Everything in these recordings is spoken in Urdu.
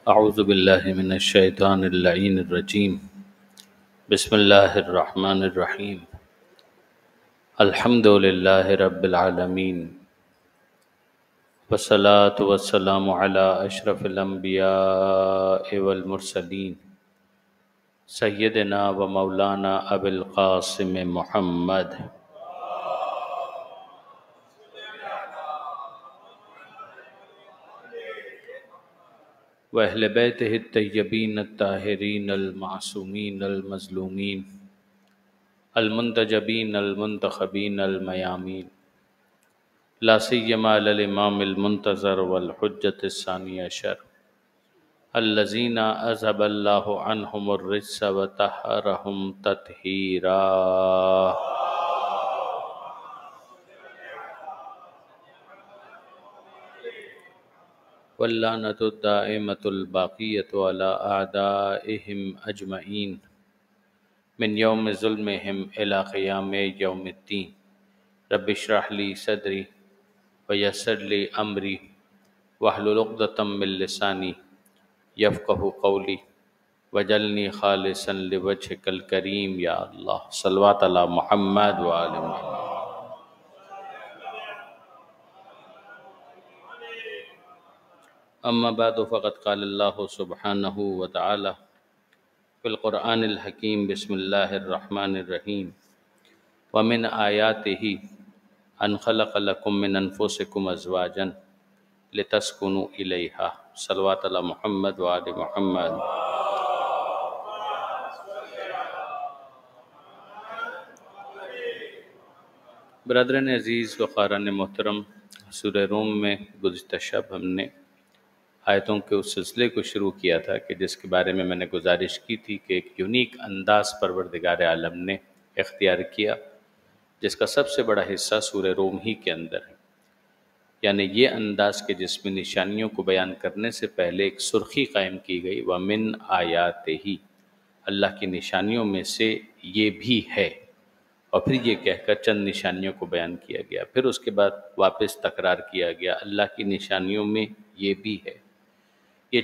اعوذ باللہ من الشیطان اللعین الرجیم بسم اللہ الرحمن الرحیم الحمد للہ رب العالمین والصلاة والسلام علی اشرف الانبیاء والمرسلین سیدنا و مولانا ابی القاسم محمد وأہل بیتہ الطیبین الطاہرین المعصومین المظلومین المنتجبین المنتخبین المیامین لا سیما علی الامام المنتظر والحجة الثانی عشر الذین اذهب اللہ عنہم الرجس وطہرہم تطہیرا واللعنۃ الدائمۃ الباقیۃ علی اعدائہم اجمعین من یوم ظلمہم الی قیام یوم الدین رب اشرح لی صدری ویسر لی امری واحلل عقدۃ من لسانی یفقہوا قولی وجعلنی خالصا لوجہک الکریم یا اللہ صلوات علی محمد وآل محمد۔ اما بعد فقد قال اللہ سبحانہ وتعالی فی القرآن الحکیم بسم اللہ الرحمن الرحیم ومن آیاتہ ان خلق لکم من انفسکم ازواجا لتسکنوا الیہا صلوات علی محمد وآل محمد۔ برادران عزیز و خاران محترم، سورہ روم میں گزشتہ شب ہم نے آیتوں کے اس سلسلے کو شروع کیا تھا کہ جس کے بارے میں نے گزارش کی تھی کہ ایک یونیک انداز پروردگار عالم نے اختیار کیا جس کا سب سے بڑا حصہ سورہ روم ہی کے اندر ہے، یعنی یہ انداز کے جس میں نشانیوں کو بیان کرنے سے پہلے ایک سرخی قائم کی گئی وَمِنْ آیَاتِهِ، اللہ کی نشانیوں میں سے یہ بھی ہے، اور پھر یہ کہہ کر چند نشانیوں کو بیان کیا گیا، پھر اس کے بعد واپس تکرار کیا گیا اللہ کی نشانیوں میں یہ بھی ہے۔ یہ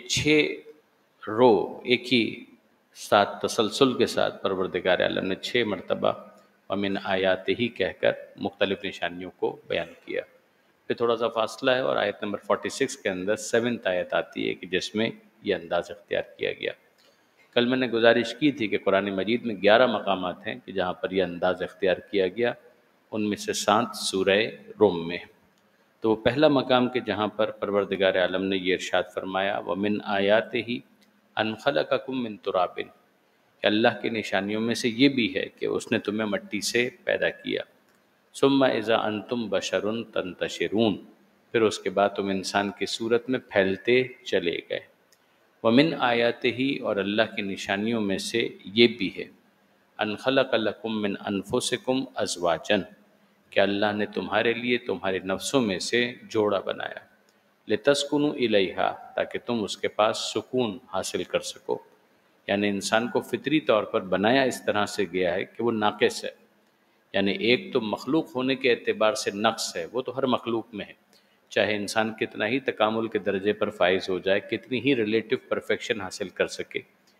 6 رو ایک ہی ساتھ تسلسل کے ساتھ پروردگار عالم نے 6 مرتبہ وَمِنْ آیَاتِهِ کہہ کر مختلف نشانیوں کو بیان کیا۔ پھر تھوڑا سا فاصلہ ہے اور آیت نمبر 46 کے اندر 7th آیت آتی ہے کہ جس میں یہ انداز اختیار کیا گیا۔ کل میں نے گزارش کی تھی کہ قرآن مجید میں 11 مقامات ہیں کہ جہاں پر یہ انداز اختیار کیا گیا، ان میں سے 7 سورہ روم میں۔ تو وہ پہلا مقام کہ جہاں پر پروردگار عالم نے یہ ارشاد فرمایا وَمِنْ آیَاتِهِ أَنْ خَلَقَكُم مِّن تُرَابٍ، کہ اللہ کی نشانیوں میں سے یہ بھی ہے کہ اس نے تمہیں مٹی سے پیدا کیا، ثُمَّ إِذَا أَنْتُمْ بَشَرٌ تَنْتَشِرُونَ، پھر اس کے بعد تم انسان کی صورت میں پھیلتے چلے گئے۔ وَمِنْ آیَاتِهِ، اور اللہ کی نشانیوں میں سے یہ بھی ہے أَنْ خَلَقَ لَكُم مِّنْ أَنفُسِكُمْ أَزْوَاجًا، کہ اللہ نے تمہارے لیے تمہارے نفسوں میں سے جوڑا بنایا، لِتَسْكُنُوا إِلَيْهَا، تاکہ تم اس کے پاس سکون حاصل کر سکو، یعنی انسان کو فطری طور پر بنایا اس طرح سے گیا ہے کہ وہ ناقص ہے، یعنی ایک تو مخلوق ہونے کے اعتبار سے نقص ہے، وہ تو ہر مخلوق میں ہے، چاہے انسان کتنا ہی تکامل کے درجے پر فائز ہو جائے، کتنی ہی ریلیٹو پرفیکشن حاصل کر سکے۔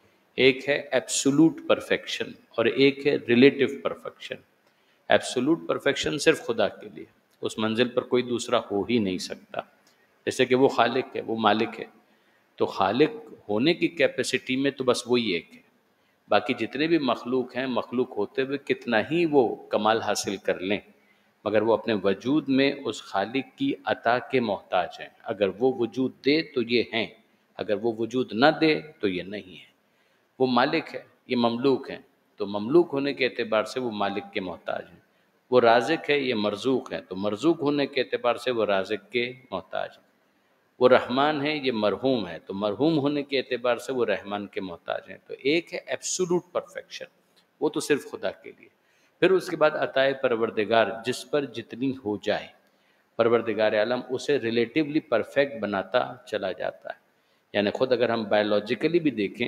ایک ہے ایبسولوٹ پرفیکشن اور ایک ہے ریلیٹو پرفیکشن۔ ایبسولوٹ پرفیکشن صرف خدا کے لیے، اس منزل پر کوئی دوسرا ہو ہی نہیں سکتا، جیسے کہ وہ خالق ہے، وہ مالک ہے، تو خالق ہونے کی کیپیسٹی میں تو بس وہی ایک ہے، باقی جتنے بھی مخلوق ہیں، مخلوق ہوتے ہوئے کتنا ہی وہ کمال حاصل کر لیں، مگر وہ اپنے وجود میں اس خالق کی عطا کے محتاج ہیں، اگر وہ وجود دے تو یہ ہیں، اگر وہ وجود نہ دے تو یہ نہیں ہے۔ وہ مالک ہے، یہ مملوک ہیں، تو مملوک ہونے کے اعتبار سے وہ مالک کے محتاج ہیں۔ وہ رازق ہے، یہ مرزوق ہے، تو مرزوق ہونے کے اعتبار سے وہ رازق کے محتاج ہیں۔ وہ رحمان ہے، یہ مرحوم ہے، تو مرحوم ہونے کے اعتبار سے وہ رحمان کے محتاج ہیں۔ تو ایک ہے ایبسولوٹ پرفیکشن، وہ تو صرف خدا کے لیے۔ پھر اس کے بعد عطائے پروردگار جس پر جتنی ہو جائے، پروردگار عالم اسے ریلیٹیولی پرفیکٹ بناتا چلا جاتا ہے۔ یعنی خود اگر ہم بائیولوجیکلی بھی دیکھیں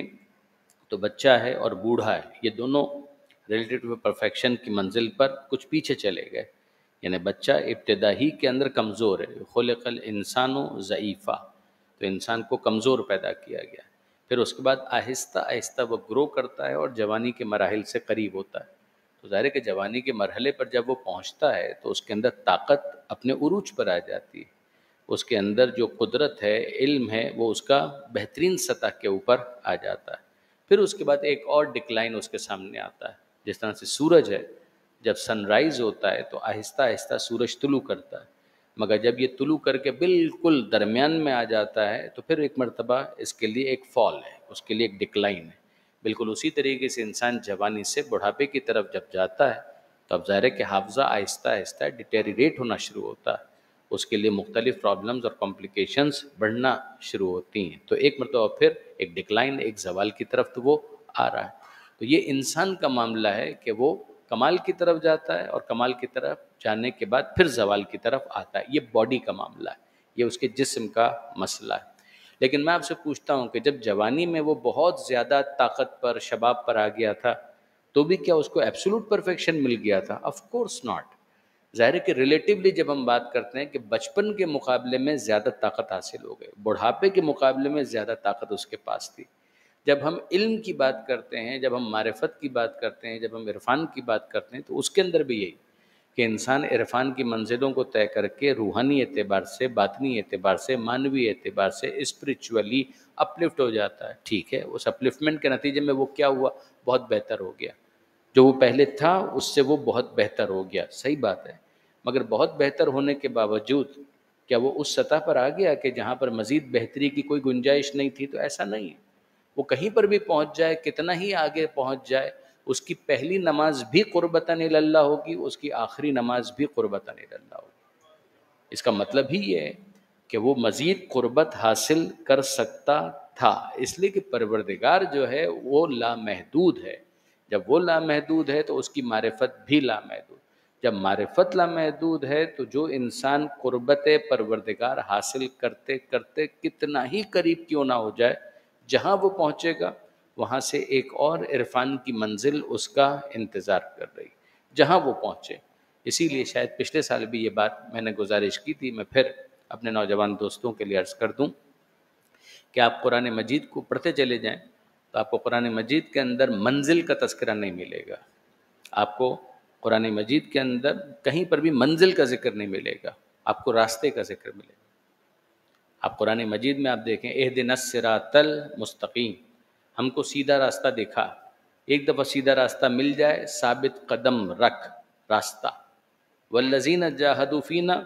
تو بچہ ہے اور بوڑھا ہے، یہ دونوں ریلیٹیو پرفیکشن کی منزل پر کچھ پیچھے چلے گئے، یعنی بچہ ابتدا ہی کے اندر کمزور ہے، خلق الانسان ضعیفا، تو انسان کو کمزور پیدا کیا گیا، پھر اس کے بعد آہستہ آہستہ وہ گرو کرتا ہے اور جوانی کے مراحل سے قریب ہوتا ہے. تو ظاہر ہے کہ جوانی کے مرحلے پر جب وہ پہنچتا ہے تو اس کے اندر طاقت اپنے عروج پر آ جاتی ہے، اس کے اندر جو قدرت ہے، علم ہے، وہ اس کا بہترین سطح کے اوپر آ جاتا ہے. پھر اس کے بعد ایک اور ڈکلائن اس کے سامنے آتا ہے. جس طرح سے سورج ہے، جب سن رائز ہوتا ہے تو آہستہ آہستہ سورج طلوع کرتا ہے، مگر جب یہ طلوع کر کے بالکل درمیان میں آ جاتا ہے تو پھر ایک مرتبہ اس کے لیے ایک فال ہے، اس کے لیے ایک ڈکلائن ہے. بالکل اسی طریقے سے انسان جوانی سے بڑھاپے کی طرف جب جاتا ہے تو اب ظاہر ہے کہ حافظہ آہستہ آہستہ ڈیٹیریٹ ہونا شروع ہوتا ہے، اس کے لیے مختلف پرابلمز اور کمپلیکیشنز بڑھنا شروع ہوتی ہیں. تو ایک مرتبہ پھر ایک ڈکلائن، ایک زوال کی طرف تو وہ آ رہا ہے. تو یہ انسان کا معاملہ ہے کہ وہ کمال کی طرف جاتا ہے اور کمال کی طرف جانے کے بعد پھر زوال کی طرف آتا ہے. یہ باڈی کا معاملہ ہے، یہ اس کے جسم کا مسئلہ ہے. لیکن میں آپ سے پوچھتا ہوں کہ جب جوانی میں وہ بہت زیادہ طاقت پر، شباب پر آ گیا تھا تو بھی کیا اس کو ایبسولوٹ پرفیکشن مل گیا تھا؟ Of course not. ظاہر ہے کہ ریلیٹیولی جب ہم بات کرتے ہیں کہ بچپن کے مقابلے میں زیادہ طاقت حاصل ہو گئے، بڑھاپے کے مقابلے میں زیادہ طاقت اس کے پاس تھی. جب ہم علم کی بات کرتے ہیں، جب ہم معرفت کی بات کرتے ہیں، جب ہم عرفان کی بات کرتے ہیں تو اس کے اندر بھی یہی کہ انسان عرفان کی منزلوں کو طے کر کے روحانی اعتبار سے، باطنی اعتبار سے، معنوی اعتبار سے اسپریچولی اپلفٹ ہو جاتا ہے. ٹھیک ہے، اس اپلفٹمنٹ کے نتیجے میں وہ کیا ہوا؟ بہت بہتر ہو گیا. جو وہ پہلے تھا اس سے وہ بہت بہتر ہو گیا، صحیح بات ہے. مگر بہت بہتر ہونے کے باوجود کیا وہ اس سطح پر آ گیا کہ جہاں پر مزید بہتری کی کوئی گنجائش نہیں تھی؟ تو ایسا نہیں ہے. وہ کہیں پر بھی پہنچ جائے، کتنا ہی آگے پہنچ جائے، اس کی پہلی نماز بھی قربتاً اللہ ہوگی، اس کی آخری نماز بھی قربتاً اللہ ہوگی. اس کا مطلب ہی یہ ہے کہ وہ مزید قربت حاصل کر سکتا تھا، اس لیے کہ پروردگار جو ہے وہ لامحدود ہے. جب وہ لامحدود ہے تو اس کی معرفت بھی لامحدود. جب معرفت لامحدود ہے تو جو انسان قربت پروردگار حاصل کرتے کرتے کتنا ہی قریب کیوں نہ ہو جائے، جہاں وہ پہنچے گا وہاں سے ایک اور عرفان کی منزل اس کا انتظار کر رہی، جہاں وہ پہنچے. اسی لیے شاید پچھلے سال بھی یہ بات میں نے گزارش کی تھی، میں پھر اپنے نوجوان دوستوں کے لیے عرض کر دوں کہ آپ قرآن مجید کو پڑھتے چلے جائیں تو آپ کو قرآن مجید کے اندر منزل کا تذکرہ نہیں ملے گا. آپ کو قرآن مجید کے اندر کہیں پر بھی منزل کا ذکر نہیں ملے گا، آپ کو راستے کا ذکر ملے گا. آپ قرآن مجید میں آپ دیکھیں اہدنا الصراط المستقیم، ہم کو سیدھا راستہ دکھا. ایک دفعہ سیدھا راستہ مل جائے، ثابت قدم رکھ راستہ. والذین جاہدوا فینا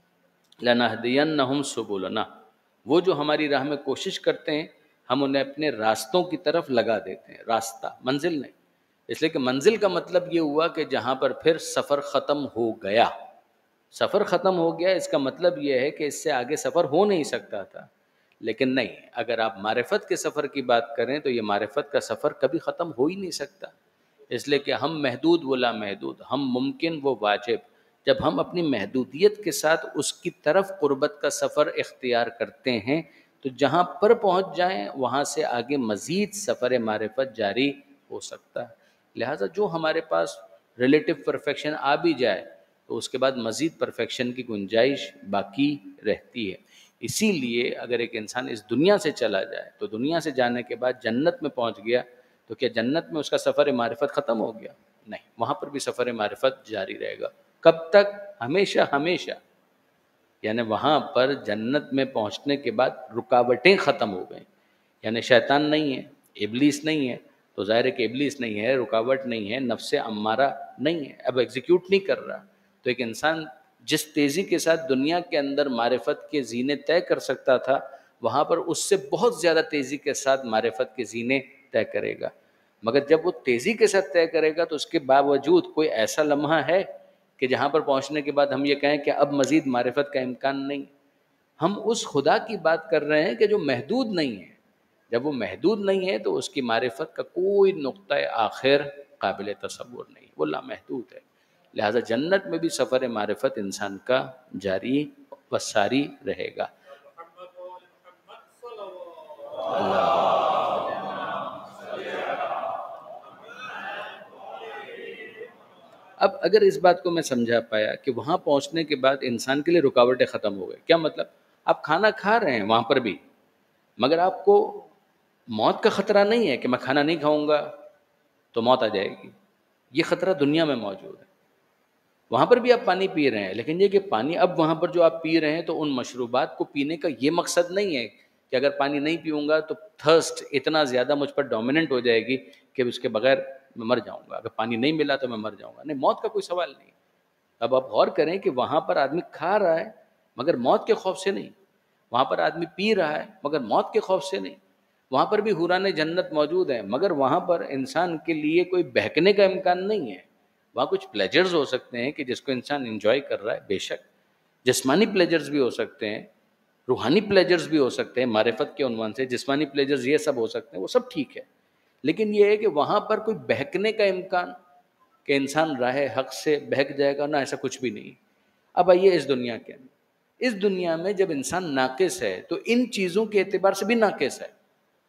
لنہدینہم سبلنا، وہ جو ہماری راہ میں کوشش کرتے ہیں ہم انہیں اپنے راستوں کی طرف لگا دیتے ہیں. راستہ، منزل نہیں. اس لیے کہ منزل کا مطلب یہ ہوا کہ جہاں پر پھر سفر ختم ہو گیا. سفر ختم ہو گیا اس کا مطلب یہ ہے کہ اس سے آگے سفر ہو نہیں سکتا تھا. لیکن نہیں، اگر آپ معرفت کے سفر کی بات کریں تو یہ معرفت کا سفر کبھی ختم ہو ہی نہیں سکتا. اس لیے کہ ہم محدود و لامحدود، ہم ممکن و واجب. جب ہم اپنی محدودیت کے ساتھ اس کی طرف قربت کا سفر اختیار کرتے ہیں تو جہاں پر پہنچ جائیں وہاں سے آگے مزید سفر معرفت جاری ہو سکتا ہے. لہٰذا جو ہمارے پاس ریلیٹو پرفیکشن آ بھی جائے تو اس کے بعد مزید پرفیکشن کی گنجائش باقی رہتی ہے. اسی لیے اگر ایک انسان اس دنیا سے چلا جائے تو دنیا سے جانے کے بعد جنت میں پہنچ گیا تو کیا جنت میں اس کا سفر معرفت ختم ہو گیا؟ نہیں، وہاں پر بھی سفر معرفت جاری رہے گا. کب تک؟ ہمیشہ ہمیشہ. یعنی وہاں پر جنت میں پہنچنے کے بعد رکاوٹیں ختم ہو گئیں. یعنی شیطان نہیں ہے، ابلیس نہیں ہے، تو ظاہر ہے کہ ابلیس نہیں ہے، رکاوٹ نہیں ہے، نفس امارہ نہیں ہے، اب ایگزیکیوٹ نہیں کر رہا. تو ایک انسان جس تیزی کے ساتھ دنیا کے اندر معرفت کے زینے طے کر سکتا تھا وہاں پر اس سے بہت زیادہ تیزی کے ساتھ معرفت کے زینے طے کرے گا. مگر جب وہ تیزی کے ساتھ طے کرے گا تو اس کے باوجود کوئی ایسا لمحہ ہے کہ جہاں پر پہنچنے کے بعد ہم یہ کہیں کہ اب مزید معرفت کا امکان نہیں. ہم اس خدا کی بات کر رہے ہیں کہ جو محدود نہیں ہے. جب وہ محدود نہیں ہے تو اس کی معرفت کا کوئی نقطہ آخر قابل تصور نہیں، وہ لامحدود ہے. لہٰذا جنت میں بھی سفر معرفت انسان کا جاری و ساری رہے گا. اب اگر اس بات کو میں سمجھا پایا کہ وہاں پہنچنے کے بعد انسان کے لیے رکاوٹیں ختم ہو گئے، کیا مطلب؟ آپ کھانا کھا رہے ہیں وہاں پر بھی مگر آپ کو موت کا خطرہ نہیں ہے کہ میں کھانا نہیں کھاؤں گا تو موت آ جائے گی، یہ خطرہ دنیا میں موجود ہے۔ وہاں پر بھی آپ پانی پی رہے ہیں، لیکن یہ کہ پانی اب وہاں پر جو آپ پی رہے ہیں تو ان مشروبات کو پینے کا یہ مقصد نہیں ہے کہ اگر پانی نہیں پیوں گا تو تھرسٹ اتنا زیادہ مجھ پر ڈومیننٹ ہو جائے گی کہ اس کے بغیر میں مر جاؤں گا، اگر پانی نہیں ملا تو میں مر جاؤں گا۔ نہیں، موت کا کوئی سوال نہیں۔ اب آپ غور کریں کہ وہاں پر آدمی کھا رہا ہے مگر موت کے خوف سے نہیں، وہاں پر آدمی پی رہا ہے مگر موت کے خوف سے نہیں، وہاں پر بھی حوران جنت موجود ہیں مگر وہاں پر انسان کے لیے کوئی بہکنے کا امکان نہیں ہے۔ وہاں کچھ پلیجرز ہو سکتے ہیں کہ جس کو انسان انجوائے کر رہا ہے، بے شک جسمانی پلیجرز بھی ہو سکتے ہیں، روحانی پلیجرز بھی ہو سکتے ہیں، معرفت کے عنوان سے جسمانی پلیجرز یہ سب ہو سکتے ہیں، وہ سب ٹھیک ہے، لیکن یہ ہے کہ وہاں پر کوئی بہکنے کا امکان کہ انسان راہ حق سے بہک جائے گا، نہ، ایسا کچھ بھی نہیں۔ اب آئیے اس دنیا کے اندر، اس دنیا میں جب انسان ناقص ہے تو ان چیزوں کے اعتبار سے بھی ناقص ہے،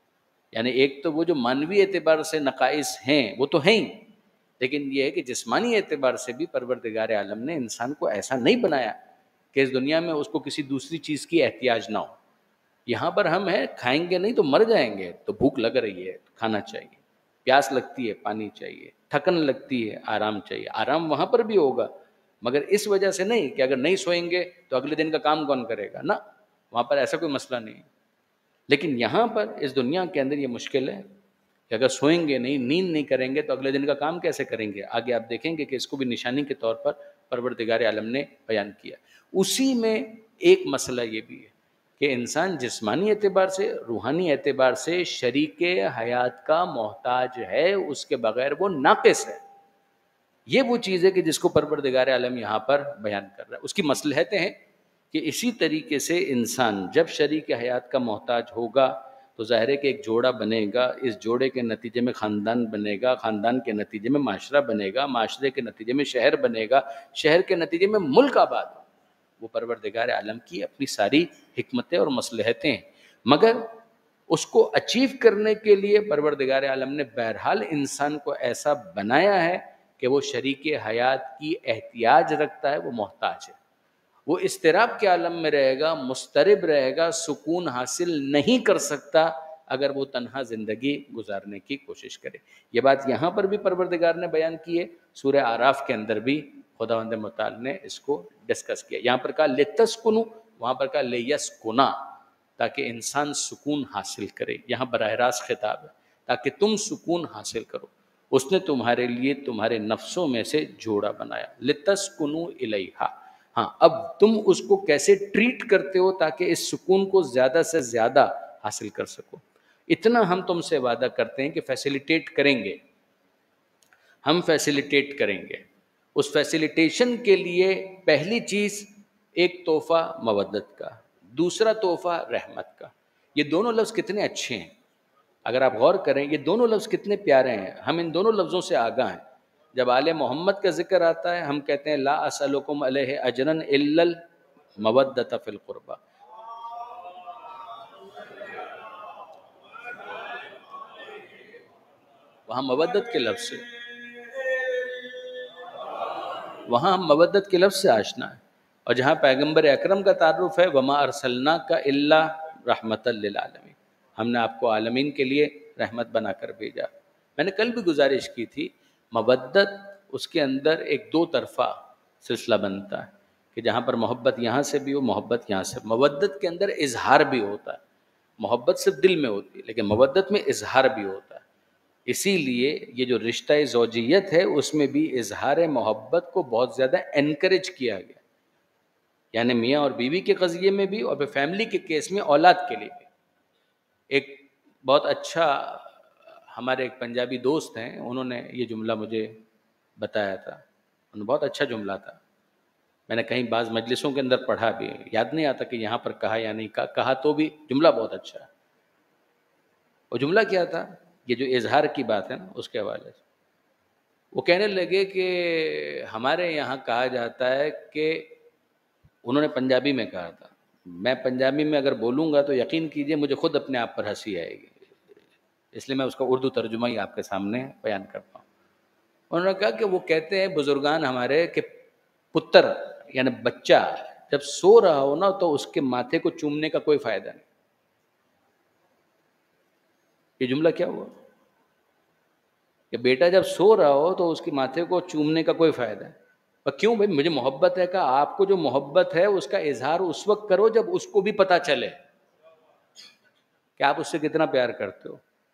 یعنی ایک تو وہ جو مانوی اعتبار سے نقائص ہیں وہ تو ہیں ہی، لیکن یہ ہے کہ جسمانی اعتبار سے بھی پروردگار عالم نے انسان کو ایسا نہیں بنایا کہ اس دنیا میں اس کو کسی دوسری چیز کی احتیاج نہ ہو۔ یہاں پر ہم ہیں، کھائیں گے نہیں تو مر جائیں گے، تو بھوک لگ رہی ہے تو کھانا چاہیے، پیاس لگتی ہے پانی چاہیے، تھکن لگتی ہے آرام چاہیے۔ آرام وہاں پر بھی ہوگا مگر اس وجہ سے نہیں کہ اگر نہیں سوئیں گے تو اگلے دن کا کام کون کرے گا، نہ، وہاں پر ایسا کوئی مسئلہ نہیں۔ لیکن یہاں پر اس دنیا کے اندر یہ مشکل ہے کہ اگر سوئیں گے نہیں، نیند نہیں کریں گے تو اگلے دن کا کام کیسے کریں گے؟ آگے آپ دیکھیں گے کہ اس کو بھی نشانی کے طور پر پروردگار عالم نے بیان کیا۔ اسی میں ایک مسئلہ یہ بھی ہے کہ انسان جسمانی اعتبار سے، روحانی اعتبار سے شریک حیات کا محتاج ہے، اس کے بغیر وہ ناقص ہے۔ یہ وہ چیز ہے کہ جس کو پروردگار عالم یہاں پر بیان کر رہا ہے۔ اس کی مصلحتیں ہیں کہ اسی طریقے سے انسان جب شریک حیات کا محتاج ہوگا تو ظاہر ہے کہ ایک جوڑا بنے گا، اس جوڑے کے نتیجے میں خاندان بنے گا، خاندان کے نتیجے میں معاشرہ بنے گا، معاشرے کے نتیجے میں شہر بنے گا، شہر کے نتیجے میں ملک آباد ہو۔ وہ پروردگار عالم کی اپنی ساری حکمتیں اور مصلحتیں ہیں، مگر اس کو اچیو کرنے کے لیے پروردگار عالم نے بہرحال انسان کو ایسا بنایا ہے کہ وہ شریک حیات کی احتیاج رکھتا ہے، وہ محتاج ہے، وہ اضطراب کے عالم میں رہے گا، مضطرب رہے گا، سکون حاصل نہیں کر سکتا اگر وہ تنہا زندگی گزارنے کی کوشش کرے۔ یہ بات یہاں پر بھی پروردگار نے بیان کی ہے، سورہ اعراف کے اندر بھی خداوند متعال نے اس کو ڈسکس کیا۔ یہاں پر کہا لتسکنوا، وہاں پر کہا لیسکنا، تاکہ انسان سکون حاصل کرے۔ یہاں براہ راست خطاب ہے تاکہ تم سکون حاصل کرو۔ اس نے تمہارے لیے تمہارے نفسوں میں سے جوڑا بنایا، لتسکنوا الیہا۔ ہاں، اب تم اس کو کیسے ٹریٹ کرتے ہو تاکہ اس سکون کو زیادہ سے زیادہ حاصل کر سکو۔ اتنا ہم تم سے وعدہ کرتے ہیں کہ فیسیلیٹیٹ کریں گے، ہم فیسیلیٹیٹ کریں گے۔ اس فیسیلیٹیشن کے لیے پہلی چیز ایک تحفہ مودت کا، دوسرا تحفہ رحمت کا۔ یہ دونوں لفظ کتنے اچھے ہیں، اگر آپ غور کریں یہ دونوں لفظ کتنے پیارے ہیں، ہم ان دونوں لفظوں سے آگاہ ہیں۔ جب آل محمد کا ذکر آتا ہے ہم کہتے ہیں لا اسألکم علیہ اجرا الا المودۃ فی القربہ۔ وہاں مودت کے لفظ سے، وہاں ہم مودت کے لفظ سے آشنا ہے، اور جہاں پیغمبر اکرم کا تعارف ہے وما ارسلناک الا رحمۃ للعالمین، ہم نے آپ کو عالمین کے لیے رحمت بنا کر بھیجا۔ میں نے کل بھی گزارش کی تھی، مودت اس کے اندر ایک دو طرفہ سلسلہ بنتا ہے کہ جہاں پر محبت یہاں سے بھی ہو، محبت یہاں سے۔ مودت کے اندر اظہار بھی ہوتا ہے، محبت صرف دل میں ہوتی ہے لیکن مودت میں اظہار بھی ہوتا ہے۔ اسی لیے یہ جو رشتہ زوجیت ہے اس میں بھی اظہار محبت کو بہت زیادہ انکریج کیا گیا، یعنی میاں اور بیوی کے قضیے میں بھی اور پھر فیملی کے کیس میں اولاد کے لیے بھی۔ ایک بہت اچھا ہمارے ایک پنجابی دوست ہیں، انہوں نے یہ جملہ مجھے بتایا تھا، انہوں نے بہت اچھا جملہ تھا، میں نے کہیں بعض مجلسوں کے اندر پڑھا بھی، یاد نہیں آتا کہ یہاں پر کہا یا نہیں کہا تو بھی جملہ بہت اچھا ہے۔ وہ جملہ کیا تھا؟ یہ جو اظہار کی بات ہے نا اس کے حوالے سے وہ کہنے لگے کہ ہمارے یہاں کہا جاتا ہے کہ، انہوں نے پنجابی میں کہا تھا، میں پنجابی میں اگر بولوں گا تو یقین کیجئے مجھے خود اپنے آپ پر ہنسی آئے گی، اس لیے میں اس کا اردو ترجمہ ہی آپ کے سامنے بیان کرتا ہوں۔ انہوں نے کہا کہ وہ کہتے ہیں بزرگان ہمارے کہ پتر یعنی بچہ جب سو رہا ہو نا تو اس کے ماتھے کو چومنے کا کوئی فائدہ نہیں، یہ جملہ کیا ہوا کہ بیٹا جب سو رہا ہو تو اس کے ماتھے کو چومنے کا کوئی فائدہ ہے؟ اور کیوں بھائی؟ مجھے محبت ہے کہ آپ کو جو محبت ہے اس کا اظہار اس وقت کرو جب اس کو بھی پتا چلے کہ آپ اس سے کتنا پیار کرتے ہو.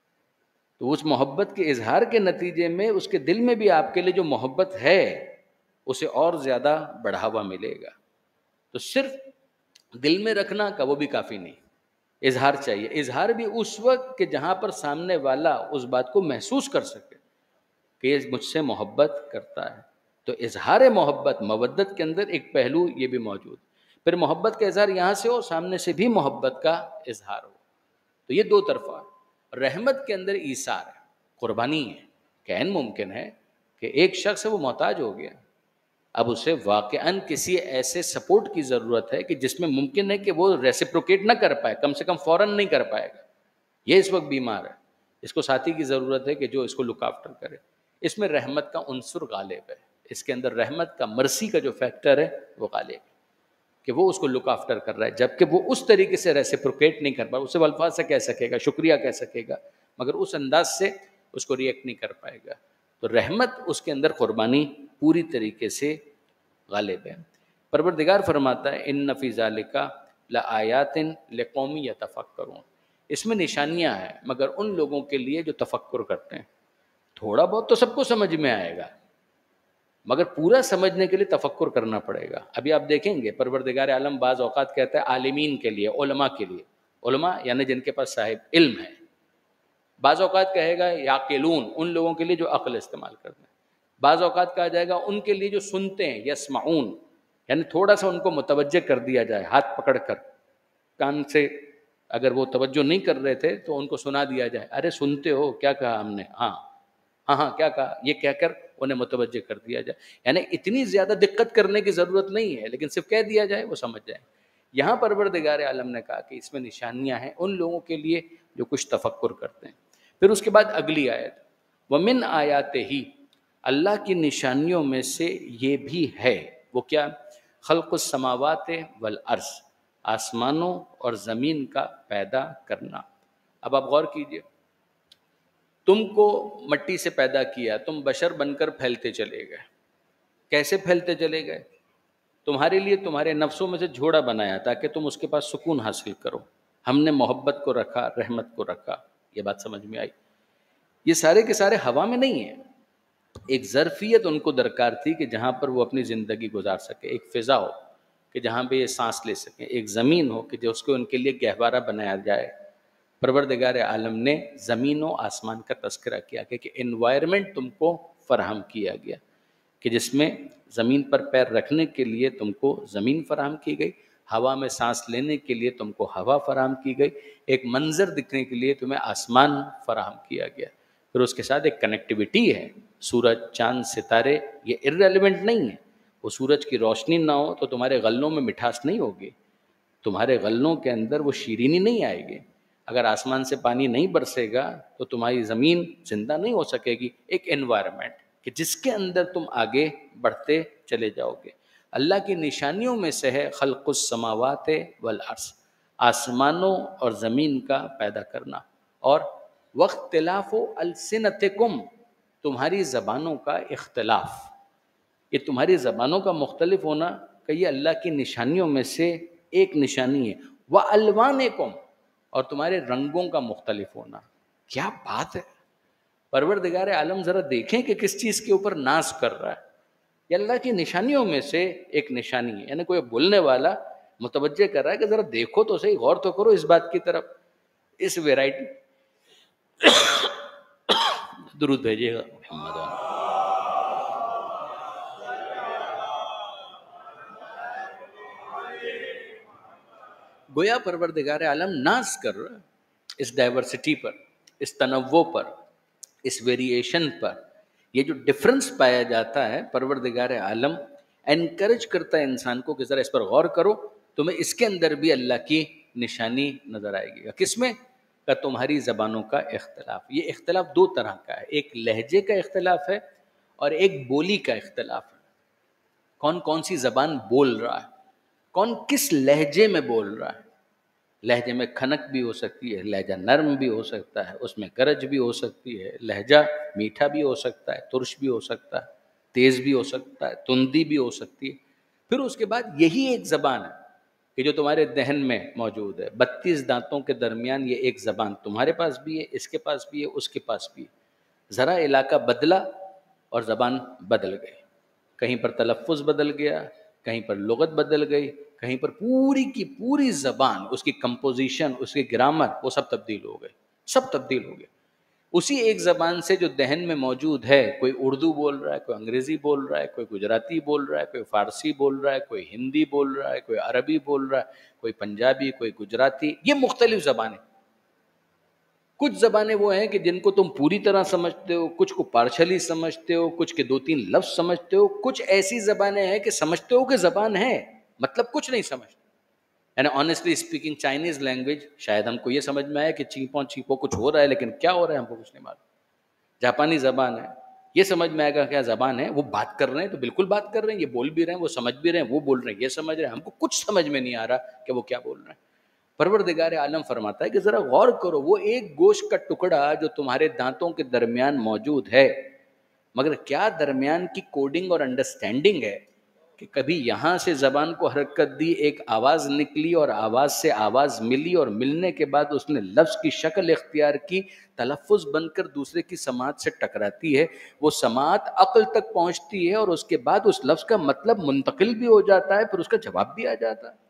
تو اس محبت کے اظہار کے نتیجے میں اس کے دل میں بھی آپ کے لیے جو محبت ہے اسے اور زیادہ بڑھاوا ملے گا. تو صرف دل میں رکھنا کا وہ بھی کافی نہیں، اظہار چاہیے. اظہار بھی اس وقت کہ جہاں پر سامنے والا اس بات کو محسوس کر سکے کہ یہ مجھ سے محبت کرتا ہے. تو اظہار محبت، مودت کے اندر ایک پہلو یہ بھی موجود. پھر محبت کا اظہار یہاں سے ہو، سامنے سے بھی محبت کا اظہار ہو. تو یہ دو طرفہ. رحمت کے اندر ایثار ہے، قربانی ہے. کہ این ممکن ہے کہ ایک شخص ہے وہ محتاج ہو گیا، اب اسے واقعاً کسی ایسے سپورٹ کی ضرورت ہے کہ جس میں ممکن ہے کہ وہ ریسیپروکیٹ نہ کر پائے، کم سے کم فوراً نہیں کر پائے گا. یہ اس وقت بیمار ہے، اس کو ساتھی کی ضرورت ہے کہ جو اس کو لک آفٹر کرے. اس میں رحمت کا عنصر غالب ہے، اس کے اندر رحمت کا، مرسی کا جو فیکٹر ہے وہ غالب ہے کہ وہ اس کو لک آفٹر کر رہا ہے، جبکہ وہ اس طریقے سے ریسیپروکیٹ نہیں کر پائے. اسے وہ الفاظ سے کہہ سکے گا، شکریہ کہہ سکے گا، مگر اس انداز سے اس کو ریئیکٹ نہیں کر پائے گا. تو رحمت اس کے اندر قربانی پوری طریقے سے غالب ہے. پروردگار فرماتا ہے ان فی ذالک لآیات لقوم یتفکرون، اس میں نشانیاں ہیں مگر ان لوگوں کے لیے جو تفکر کرتے ہیں. تھوڑا بہت تو سب کو سمجھ میں آئے گا مگر پورا سمجھنے کے لیے تفکر کرنا پڑے گا. ابھی آپ دیکھیں گے پروردگار عالم بعض اوقات کہتا ہے عالمین کے لیے، علماء کے لیے، علماء یعنی جن کے پاس صاحب علم ہے. بعض اوقات کہے گا یعقلون، ان لوگوں کے لیے جو عقل استعمال کرتے ہیں. بعض اوقات کہا جائے گا ان کے لیے جو سنتے ہیں، یسمعون، یعنی تھوڑا سا ان کو متوجہ کر دیا جائے، ہاتھ پکڑ کر کان سے، اگر وہ توجہ نہیں کر رہے تھے تو ان کو سنا دیا جائے، ارے سنتے ہو کیا کہا ہم نے، ہاں ہاں ہاں کیا کہا، یہ کہہ کر انہیں متوجہ کر دیا جائے. یعنی اتنی زیادہ دقت کرنے کی ضرورت نہیں ہے، لیکن صرف کہہ دیا جائے وہ سمجھ جائیں. یہاں پروردگار عالم نے کہا کہ اس میں نشانیاں ہیں ان لوگوں کے لیے جو کچھ تفکر کرتے ہیں. پھر اس کے بعد اگلی آیت، وَمِنْ آیَاتِهِ، اللہ کی نشانیوں میں سے یہ بھی ہے. وہ کیا؟ خلق السماوات والارض، آسمانوں اور زمین کا پیدا کرنا. اب آپ غور کیجئے، تم کو مٹی سے پیدا کیا، تم بشر بن کر پھیلتے چلے گئے. کیسے پھیلتے چلے گئے؟ تمہارے لیے تمہارے نفسوں میں سے جھوڑا بنایا تاکہ تم اس کے پاس سکون حاصل کرو. ہم نے محبت کو رکھا، رحمت کو رکھا. یہ بات سمجھ میں آئی؟ یہ سارے کے سارے ہوا میں نہیں ہیں. ایک ظرفیت ان کو درکار تھی کہ جہاں پر وہ اپنی زندگی گزار سکے، ایک فضا ہو کہ جہاں پہ یہ سانس لے سکیں، ایک زمین ہو کہ جو اس کو ان کے لیے گہوارہ بنایا جائے. پروردگار عالم نے زمین و آسمان کا تذکرہ کیا کہ انوائرمنٹ تم کو فراہم کیا گیا، کہ جس میں زمین پر پیر رکھنے کے لیے تم کو زمین فراہم کی گئی، ہوا میں سانس لینے کے لیے تم کو ہوا فراہم کی گئی، ایک منظر دکھنے کے لیے تمہیں آسمان فراہم کیا گیا. پھر اس کے ساتھ ایک کنیکٹیویٹی ہے، سورج، چاند، ستارے یہ ارریلیونٹ نہیں ہے. وہ سورج کی روشنی نہ ہو تو تمہارے غلوں میں مٹھاس نہیں ہوگی، تمہارے غلوں کے اندر وہ شیرینی نہیں آئے گی. اگر آسمان سے پانی نہیں برسے گا تو تمہاری زمین زندہ نہیں ہو سکے گی. ایک انوائرمنٹ کہ جس کے اندر تم آگے بڑھتے چلے جاؤ گے. اللہ کی نشانیوں میں سے ہے خلق السماوات والارض، آسمانوں اور زمین کا پیدا کرنا. اور واختلاف السنتکم، تمہاری زبانوں کا اختلاف. یہ تمہاری زبانوں کا مختلف ہونا کہ یہ اللہ کی نشانیوں میں سے ایک نشانی ہے. وَأَلْوَانِكُمْ، اور تمہارے رنگوں کا مختلف ہونا. کیا بات ہے! پروردگار عالم ذرا دیکھیں کہ کس چیز کے اوپر ناز کر رہا ہے. یہ اللہ کی نشانیوں میں سے ایک نشانی ہے. یعنی کوئی بولنے والا متوجہ کر رہا ہے کہ ذرا دیکھو تو صحیح، غور تو کرو اس بات کی طرف. اس ویرائٹی درود بھیجیے گا محمد. گویا پروردگار عالم ناز کر رہا ہے اس ڈائیورسٹی پر، اس تنوع پر، اس ویریشن پر. یہ جو ڈفرنس پایا جاتا ہے پروردگار عالم انکریج کرتا ہے انسان کو کہ ذرا اس پر غور کرو، تمہیں اس کے اندر بھی اللہ کی نشانی نظر آئے گی. کس میں؟ کہ تمہاری زبانوں کا اختلاف. یہ اختلاف دو طرح کا ہے، ایک لہجے کا اختلاف ہے اور ایک بولی کا اختلاف ہے. کون کون سی زبان بول رہا ہے، کون کس لہجے میں بول رہا ہے. لہجے میں کھنک بھی ہو سکتی ہے، لہجہ نرم بھی ہو سکتا ہے، اس میں گرج بھی ہو سکتی ہے، لہجہ میٹھا بھی ہو سکتا ہے، ترش بھی ہو سکتا ہے، تیز بھی ہو سکتا ہے، تندی بھی ہو سکتی ہے۔ پھر اس کے بعد یہی ایک زبان ہے کہ جو تمہارے ذہن میں موجود ہے، 32 دانتوں کے درمیان یہ ایک زبان تمہارے پاس بھی ہے، اس کے پاس بھی ہے، اس کے پاس بھی ہے۔ ذرا علاقہ بدلا اور زبان بدل گئی، کہیں پر تلفظ بدل گیا، کہیں پر لغت بدل گئی، کہیں پر پوری کی پوری زبان، اس کی کمپوزیشن، اس کی گرامر، وہ سب تبدیل ہو گئے، سب تبدیل ہو گئے۔ اسی ایک زبان سے جو ذہن میں موجود ہے، کوئی اردو بول رہا ہے، کوئی انگریزی بول رہا ہے، کوئی گجراتی بول رہا ہے، کوئی فارسی بول رہا ہے، کوئی ہندی بول رہا ہے، کوئی عربی بول رہا ہے، کوئی پنجابی، کوئی گجراتی، یہ مختلف زبانیں۔ کچھ زبانیں وہ ہیں کہ جن کو تم پوری طرح سمجھتے ہو، کچھ کو پارشلی سمجھتے ہو، کچھ کے 2-3 لفظ سمجھتے ہو، کچھ ایسی زبانیں ہیں کہ سمجھتے ہو کہ زبان ہے، مطلب کچھ نہیں سمجھتے۔ یعنی آنیسٹلی اسپیکنگ چائنیز لینگویج شاید ہم کو یہ سمجھ میں آیا کہ چیپوں چیپوں کچھ ہو رہا ہے، لیکن کیا ہو رہا ہے ہم کو کچھ نہیں معلوم۔ جاپانی زبان ہے، یہ سمجھ میں آئے گا کیا زبان ہے، وہ بات کر رہے ہیں تو بالکل بات کر رہے ہیں، یہ بول بھی رہے ہیں، وہ سمجھ بھی رہے ہیں، وہ بول رہے ہیں، یہ سمجھ رہے ہیں، ہم کو کچھ سمجھ میں نہیں آ رہا کہ وہ کیا بول رہے ہیں۔ پروردگار عالم فرماتا ہے کہ ذرا غور کرو، وہ ایک گوشت کا ٹکڑا جو تمہارے دانتوں کے درمیان موجود ہے، مگر کیا درمیان کی کوڈنگ اور انڈرسٹینڈنگ ہے کہ کبھی یہاں سے زبان کو حرکت دی، ایک آواز نکلی اور آواز سے آواز ملی، اور ملنے کے بعد اس نے لفظ کی شکل اختیار کی، تلفظ بن کر دوسرے کی سماعت سے ٹکراتی ہے، وہ سماعت عقل تک پہنچتی ہے، اور اس کے بعد اس لفظ کا مطلب منتقل بھی ہو جاتا ہے، پھر اس کا جواب بھی آ جاتا ہے۔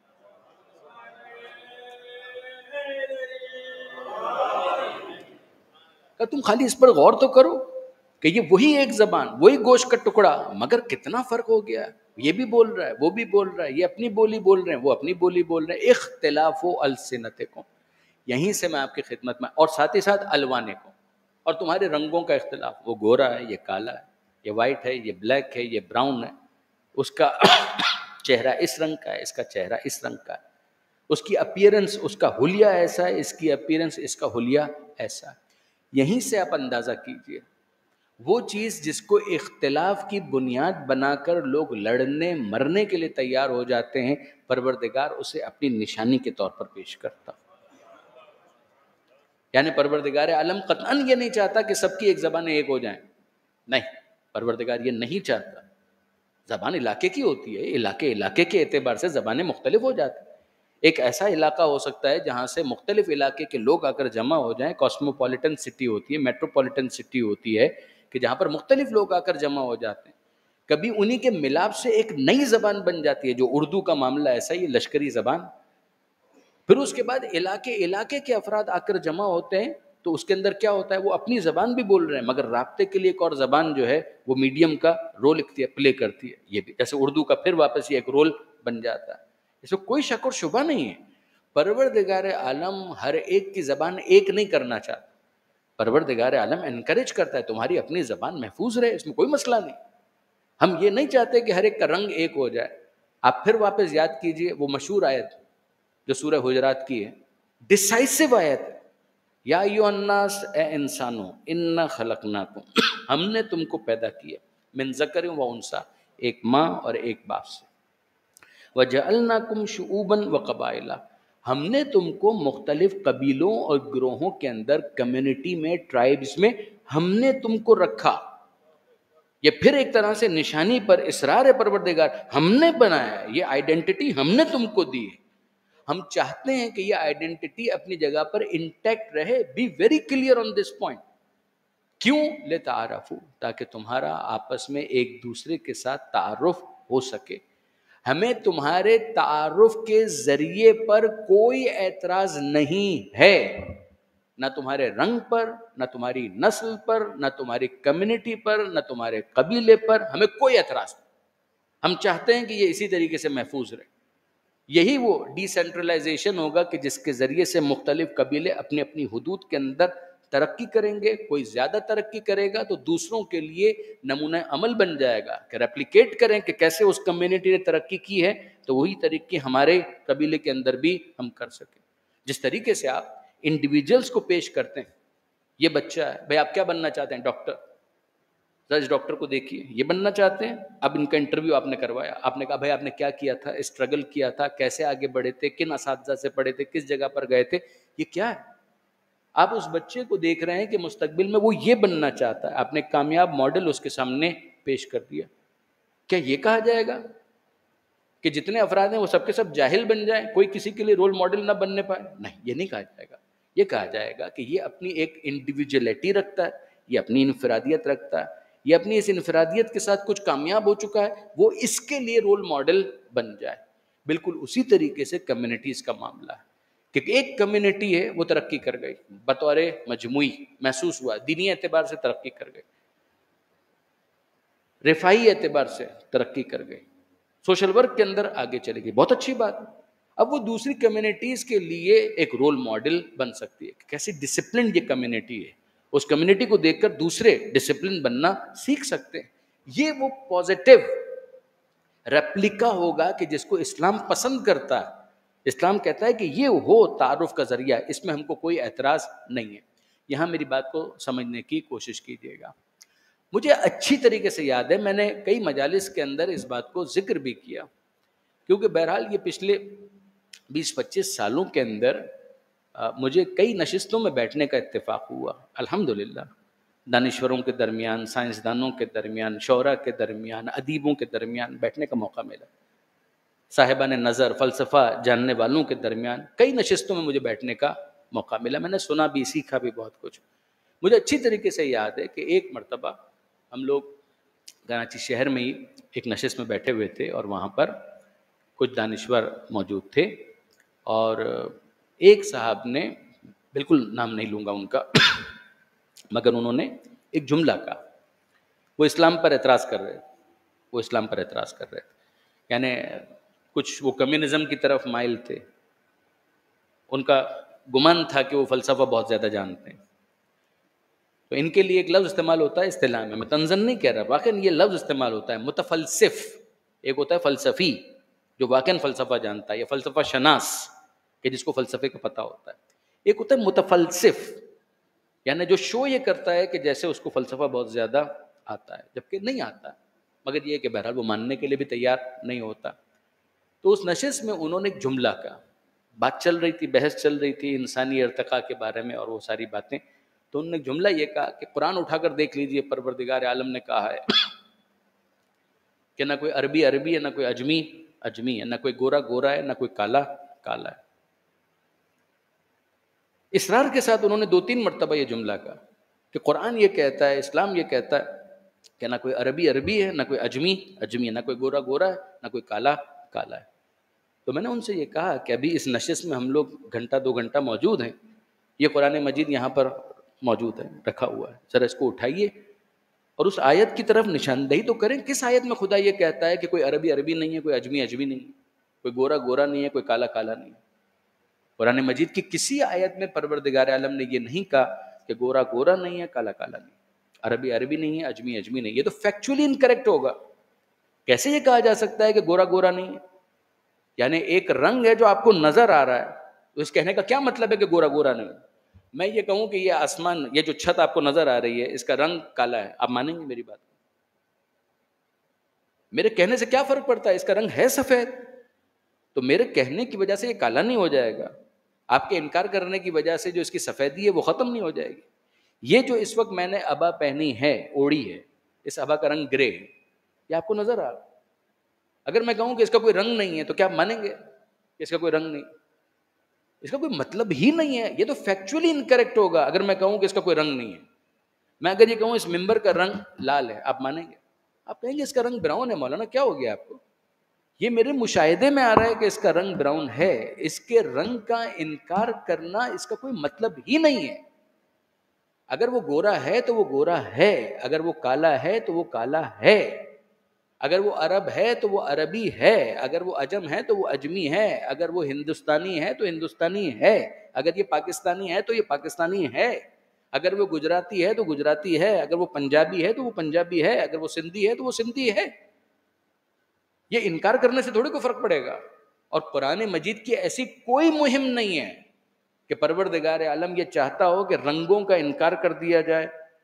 کہ تم خالی اس پر غور تو کرو کہ یہ وہی ایک زبان، وہی گوشت کا ٹکڑا، مگر کتنا فرق ہو گیا، یہ بھی بول رہا ہے، وہ بھی بول رہا ہے، یہ اپنی بولی بول رہے ہیں، وہ اپنی بولی بول رہے ہیں۔ اختلاف السنتکم، یہیں سے میں آپ کی خدمت میں، اور ساتھ ہی ساتھ الوانکم، اور تمہارے رنگوں کا اختلاف، وہ گورا ہے، یہ کالا ہے، یہ وائٹ ہے، یہ بلیک ہے، یہ براؤن ہے، اس کا چہرہ اس رنگ کا ہے، اس کا چہرہ اس رنگ کا ہے، اس کی اپیرنس، اس کا حلیہ ایسا ہے، اس کی اپیرنس، اس کا حلیہ ایسا ہے۔ یہیں سے آپ اندازہ کیجئے، وہ چیز جس کو اختلاف کی بنیاد بنا کر لوگ لڑنے مرنے کے لیے تیار ہو جاتے ہیں، پروردگار اسے اپنی نشانی کے طور پر پیش کرتا۔ یعنی پروردگار عالم قطعاً یہ نہیں چاہتا کہ سب کی ایک زبانیں ایک ہو جائیں، نہیں، پروردگار یہ نہیں چاہتا۔ زبان علاقے کی ہوتی ہے، علاقے کے اعتبار سے زبانیں مختلف ہو جاتی ہیں۔ ایک ایسا علاقہ ہو سکتا ہے جہاں سے مختلف علاقے کے لوگ آ کر جمع ہو جائیں، کاسموپولیٹن سٹی ہوتی ہے، میٹروپولیٹن سٹی ہوتی ہے، کہ جہاں پر مختلف لوگ آ کر جمع ہو جاتے ہیں، کبھی انہی کے ملاپ سے ایک نئی زبان بن جاتی ہے، جو اردو کا معاملہ ایسا ہی، لشکری زبان۔ پھر اس کے بعد علاقے کے افراد آ کر جمع ہوتے ہیں، تو اس کے اندر کیا ہوتا ہے، وہ اپنی زبان بھی بول رہے ہیں، مگر رابطے کے لیے ایک اور زبان جو ہے وہ میڈیم کا رول پلے کرتی ہے، یہ بھی جیسے اردو کا پھر واپس یہ ایک رول بن جاتا ہے۔ اس میں کوئی شک اور شبہ نہیں ہے، پروردگار عالم ہر ایک کی زبان ایک نہیں کرنا چاہتا، پروردگار عالم انکریج کرتا ہے تمہاری اپنی زبان محفوظ رہے، اس میں کوئی مسئلہ نہیں۔ ہم یہ نہیں چاہتے کہ ہر ایک کا رنگ ایک ہو جائے۔ آپ پھر واپس یاد کیجئے وہ مشہور آیت جو سورہ حجرات کی ہے، ڈیسائسو آیت ہے، یا ایھا الناس، اے انسانوں، انا خلقناکم، ہم نے تم کو پیدا کیا، من ذکر و انثی، ایک ماں اور ایک باپ سے، وجعلناکم شعوبا وقبائل، ہم نے تم کو مختلف قبیلوں اور گروہوں کے اندر، کمیونٹی میں، ٹرائبز میں ہم نے تم کو رکھا۔ یہ پھر ایک طرح سے نشانی پر اصرار ہے پروردگار، ہم نے بنایا ہے، یہ آئیڈینٹی ہم نے تم کو دی ہے۔ ہم چاہتے ہیں کہ یہ آئیڈینٹی اپنی جگہ پر انٹیکٹ رہے، be very clear on this point. کیوں؟ لتعارفوا، تاکہ تمہارا آپس میں ایک دوسرے کے ساتھ تعارف ہو سکے۔ ہمیں تمہارے تعارف کے ذریعے پر کوئی اعتراض نہیں ہے، نہ تمہارے رنگ پر، نہ تمہاری نسل پر، نہ تمہاری کمیونٹی پر، نہ تمہارے قبیلے پر، ہمیں کوئی اعتراض نہیں۔ ہم چاہتے ہیں کہ یہ اسی طریقے سے محفوظ رہے۔ یہی وہ ڈی سینٹرلائزیشن ہوگا کہ جس کے ذریعے سے مختلف قبیلے اپنی اپنی حدود کے اندر ترقی کریں گے، کوئی زیادہ ترقی کرے گا تو دوسروں کے لیے نمونہ عمل بن جائے گا کہ ریپلیکیٹ کریں کہ کیسے اس کمیونٹی نے ترقی کی ہے تو وہی طریقے ہمارے قبیلے کے اندر بھی ہم کر سکیں۔ جس طریقے سے آپ انڈیویجولز کو پیش کرتے ہیں، یہ بچہ ہے، بھئی آپ کیا بننا چاہتے ہیں؟ ڈاکٹر۔ اس ڈاکٹر کو دیکھیے، یہ بننا چاہتے ہیں، اب ان کا انٹرویو آپ نے کروایا، آپ نے کہا بھائی آپ نے کیا کیا تھا، اسٹرگل کیا تھا، کیسے آگے بڑھے تھے، کن اساتذہ سے پڑھے تھے، کس جگہ پر گئے تھے، یہ کیا ہے؟ آپ اس بچے کو دیکھ رہے ہیں کہ مستقبل میں وہ یہ بننا چاہتا ہے، آپ نے کامیاب ماڈل اس کے سامنے پیش کر دیا. کیا یہ کہا جائے گا کہ جتنے افراد ہیں وہ سب کے سب جاہل بن جائیں، کوئی کسی کے لیے رول ماڈل نہ بننے پائے؟ نہیں، یہ نہیں کہا جائے گا. یہ کہا جائے گا کہ یہ اپنی ایک انڈیویجولیٹی رکھتا ہے، یہ اپنی انفرادیت رکھتا ہے، یہ اپنی اس انفرادیت کے ساتھ کچھ کامیاب ہو چکا ہے، وہ اس کے لیے رول ماڈل بن جائے. بالکل اسی طریقے سے کمیونٹیز کا معاملہ ہے کہ ایک کمیونٹی ہے وہ ترقی کر گئی، بطور مجموعی محسوس ہوا دینی اعتبار سے ترقی کر گئی، رفاہی اعتبار سے ترقی کر گئی، سوشل ورک کے اندر آگے چلے گی، بہت اچھی بات ہے. اب وہ دوسری کمیونٹیز کے لیے ایک رول ماڈل بن سکتی ہے کہ کیسی ڈسپلن یہ کمیونٹی ہے، اس کمیونٹی کو دیکھ کر دوسرے ڈسپلن بننا سیکھ سکتے ہیں. یہ وہ پازیٹیو ریپلیکا ہوگا کہ جس کو اسلام پسند کرتا ہے. اسلام کہتا ہے کہ یہ ہو تعارف کا ذریعہ، اس میں ہم کو کوئی اعتراض نہیں ہے. یہاں میری بات کو سمجھنے کی کوشش کیجیے گا. مجھے اچھی طریقے سے یاد ہے، میں نے کئی مجالس کے اندر اس بات کو ذکر بھی کیا، کیونکہ بہرحال یہ پچھلے 20-25 سالوں کے اندر مجھے کئی نشستوں میں بیٹھنے کا اتفاق ہوا، الحمدللہ، دانشوروں کے درمیان، سائنسدانوں کے درمیان، شعراء کے درمیان، ادیبوں کے درمیان بیٹھنے کا موقع ملا، صاحبان نظر، فلسفہ جاننے والوں کے درمیان کئی نشستوں میں مجھے بیٹھنے کا موقع ملا. میں نے سنا بھی، سیکھا بھی بہت کچھ. مجھے اچھی طریقے سے یاد ہے کہ ایک مرتبہ ہم لوگ کراچی شہر میں ہی ایک نشست میں بیٹھے ہوئے تھے، اور وہاں پر کچھ دانشور موجود تھے، اور ایک صاحب نے، بالکل نام نہیں لوں گا ان کا، مگر انہوں نے ایک جملہ کہا. وہ اسلام پر اعتراض کر رہے تھے، یعنی کچھ وہ کمیونزم کی طرف مائل تھے. ان کا گمان تھا کہ وہ فلسفہ بہت زیادہ جانتے ہیں. تو ان کے لیے ایک لفظ استعمال ہوتا ہے اصطلاح میں طنزاً نہیں کہہ رہا، واقعاً یہ لفظ استعمال ہوتا ہے، متفلسف. ایک ہوتا ہے فلسفی جو واقعاً فلسفہ جانتا ہے، یا فلسفہ شناس کہ جس کو فلسفے کا پتہ ہوتا ہے. ایک ہوتا ہے متفلسف، یعنی جو شو یہ کرتا ہے کہ جیسے اس کو فلسفہ بہت زیادہ آتا ہے، جبکہ نہیں آتا، مگر یہ کہ بہرحال وہ ماننے کے لیے بھی تیار نہیں ہوتا. تو اس نشست میں انہوں نے ایک جملہ کہا، بات چل رہی تھی، بحث چل رہی تھی انسانی ارتقاء کے بارے میں اور وہ ساری باتیں. تو انہوں نے ایک جملہ یہ کہا کہ قرآن اٹھا کر دیکھ لیجئے، پروردگار عالم نے کہا ہے کہ نہ کوئی عربی عربی ہے، نہ کوئی اجمی اجمی ہے، نہ کوئی گورا گورا ہے، نہ کوئی کالا کالا ہے. اصرار کے ساتھ انہوں نے 2-3 مرتبہ یہ جملہ کہا کہ قرآن یہ کہتا ہے، اسلام یہ کہتا ہے کہ نہ کوئی عربی عربی ہے، نہ کوئی اجمی اجمی ہے، نہ کوئی گورا گورا ہے، نہ کوئی کالا کالا ہے. تو میں نے ان سے یہ کہا کہ ابھی اس نشست میں ہم لوگ 1-2 گھنٹہ موجود ہیں، یہ قرآن مجید یہاں پر موجود ہے، رکھا ہوا ہے، ذرا اس کو اٹھائیے اور اس آیت کی طرف نشاندہی تو کریں. کس آیت میں خدا یہ کہتا ہے کہ کوئی عربی عربی نہیں ہے، کوئی اجمی اجمی نہیں ہے، کوئی گورا گورا نہیں ہے، کوئی کالا کالا نہیں ہے؟ قرآن مجید کی کسی آیت میں پروردگار عالم نے یہ نہیں کہا کہ گورا گورا نہیں ہے، کالا کالا نہیں ہے، عربی عربی نہیں ہے، اجمی اجمی نہیں ہے. یہ تو فیکچولی انکریکٹ ہوگا. کیسے یہ کہا جا سکتا ہے کہ گورا گورا نہیں ہے؟ یعنی ایک رنگ ہے جو آپ کو نظر آ رہا ہے، تو اس کہنے کا کیا مطلب ہے کہ گورا گورا نہیں؟ میں یہ کہوں کہ یہ آسمان، یہ جو چھت آپ کو نظر آ رہی ہے، اس کا رنگ کالا ہے، آپ مانیں گے میری بات؟ میرے کہنے سے کیا فرق پڑتا ہے؟ اس کا رنگ ہے سفید، تو میرے کہنے کی وجہ سے یہ کالا نہیں ہو جائے گا. آپ کے انکار کرنے کی وجہ سے جو اس کی سفیدی ہے وہ ختم نہیں ہو جائے گی. یہ جو اس وقت میں نے ابا پہنی ہے، اوڑی ہے، اس ابا کا رنگ گرے ہے، یہ آپ کو نظر آ رہا. اگر میں کہوں کہ اس کا کوئی رنگ نہیں ہے تو کیا آپ مانیں گے کہ اس کا کوئی رنگ نہیں؟ اس کا کوئی مطلب ہی نہیں ہے. یہ تو فیکچولی انکریکٹ ہوگا اگر میں کہوں کہ اس کا کوئی رنگ نہیں ہے. میں اگر یہ کہوں اس ممبر کا رنگ لال ہے، آپ مانیں گے؟ آپ کہیں گے اس کا رنگ براؤن ہے. مولانا کیا ہو گیا آپ کو؟ یہ میرے مشاہدے میں آ رہا ہے کہ اس کا رنگ براؤن ہے. اس کے رنگ کا انکار کرنا اس کا کوئی مطلب ہی نہیں ہے. اگر وہ گورا ہے تو وہ گورا ہے، اگر وہ کالا ہے تو وہ کالا ہے، اگر وہ عرب ہے تو وہ عربی ہے، اگر وہ عجم ہے تو وہ اجمی ہے، اگر وہ ہندوستانی ہے تو ہندوستانی ہے، اگر یہ پاکستانی ہے تو یہ پاکستانی ہے، اگر وہ گجراتی ہے تو گجراتی ہے، اگر وہ پنجابی ہے تو وہ پنجابی ہے، اگر وہ سندھی ہے تو وہ سندھی ہے. یہ انکار کرنے سے تھوڑی کوئی فرق پڑے گا. اور قرآن مجید کی ایسی کوئی مہم نہیں ہے کہ پروردگار عالم یہ چاہتا ہو کہ رنگوں کا انکار کر دیا جائے،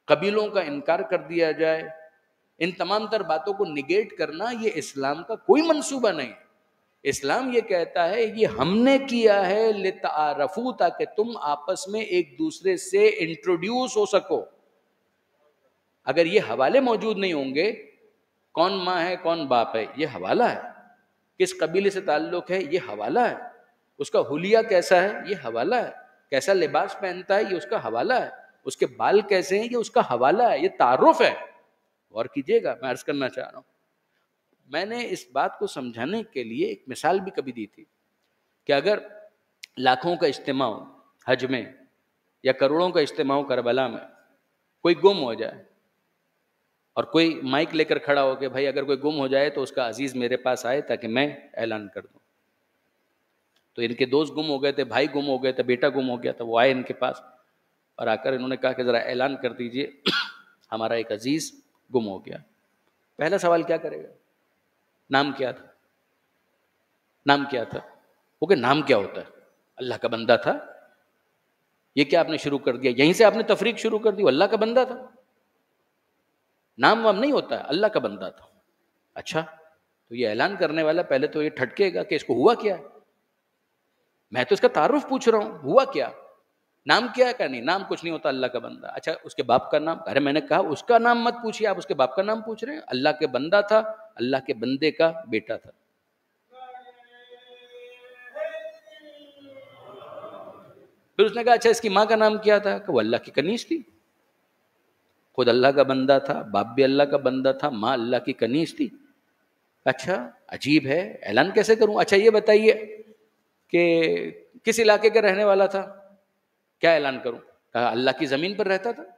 قبیلوں کا انکار کر دیا جائے، ان تمام تر باتوں کو نگیٹ کرنا یہ اسلام کا کوئی منصوبہ نہیں. اسلام یہ کہتا ہے یہ ہم نے کیا ہے لتعارفوا، تاکہ تم آپس میں ایک دوسرے سے انٹروڈیوس ہو سکو. اگر یہ حوالے موجود نہیں ہوں گے، کون ماں ہے کون باپ ہے یہ حوالہ ہے، کس قبیلے سے تعلق ہے یہ حوالہ ہے، اس کا حلیہ کیسا ہے یہ حوالہ ہے، کیسا لباس پہنتا ہے یہ اس کا حوالہ ہے، اس کے بال کیسے ہیں یہ اس کا حوالہ ہے، یہ تعارف ہے. غور کیجئے گا، میں عرض کرنا چاہ رہا ہوں. میں نے اس بات کو سمجھانے کے لیے ایک مثال بھی کبھی دی تھی کہ اگر لاکھوں کا اجتماع ہو حج میں یا کروڑوں کا اجتماع ہو کربلا میں، کوئی گم ہو جائے اور کوئی مائک لے کر کھڑا ہو کہ بھائی اگر کوئی گم ہو جائے تو اس کا عزیز میرے پاس آئے تاکہ میں اعلان کر دوں. تو ان کے دوست گم ہو گئے تھے، بھائی گم ہو گئے تھے، بیٹا گم ہو گیا تھا، وہ آئے ان کے پاس اور آ کر انہوں نے کہا کہ ذرا اعلان کر دیجئے ہمارا ایک عزیز گم ہو گیا. پہلا سوال کیا کرے گا؟ نام کیا تھا؟ نام کیا تھا؟ وہ کہ نام کیا ہوتا ہے؟ اللہ کا بندہ تھا. یہ کیا آپ نے شروع کر دیا؟ یہیں سے آپ نے تفریق شروع کر دی. وہ اللہ کا بندہ تھا، نام وام نہیں ہوتا ہے، اللہ کا بندہ تھا. اچھا، تو یہ اعلان کرنے والا پہلے تو یہ ٹھٹکے گا کہ اس کو ہوا کیا ہے، میں تو اس کا تعارف پوچھ رہا ہوں، ہوا کیا، نام کیا ہے؟ کہ نہیں نام کچھ نہیں ہوتا، اللہ کا بندہ. اچھا اس کے باپ کا نام؟ ارے میں نے کہا اس کا نام مت پوچھیے، آپ اس کے باپ کا نام پوچھ رہے ہیں. اللہ کے بندہ تھا، اللہ کے بندے کا بیٹا تھا. پھر اس نے کہا اچھا اس کی ماں کا نام کیا تھا؟ کہ وہ اللہ کی کنیز تھی. خود اللہ کا بندہ تھا، باپ بھی اللہ کا بندہ تھا، ماں اللہ کی کنیز تھی. اچھا عجیب ہے، اعلان کیسے کروں؟ اچھا یہ بتائیے کہ کس علاقے کا رہنے والا تھا؟ کیا اعلان کروں؟ کہا اللہ کی زمین پر رہتا تھا،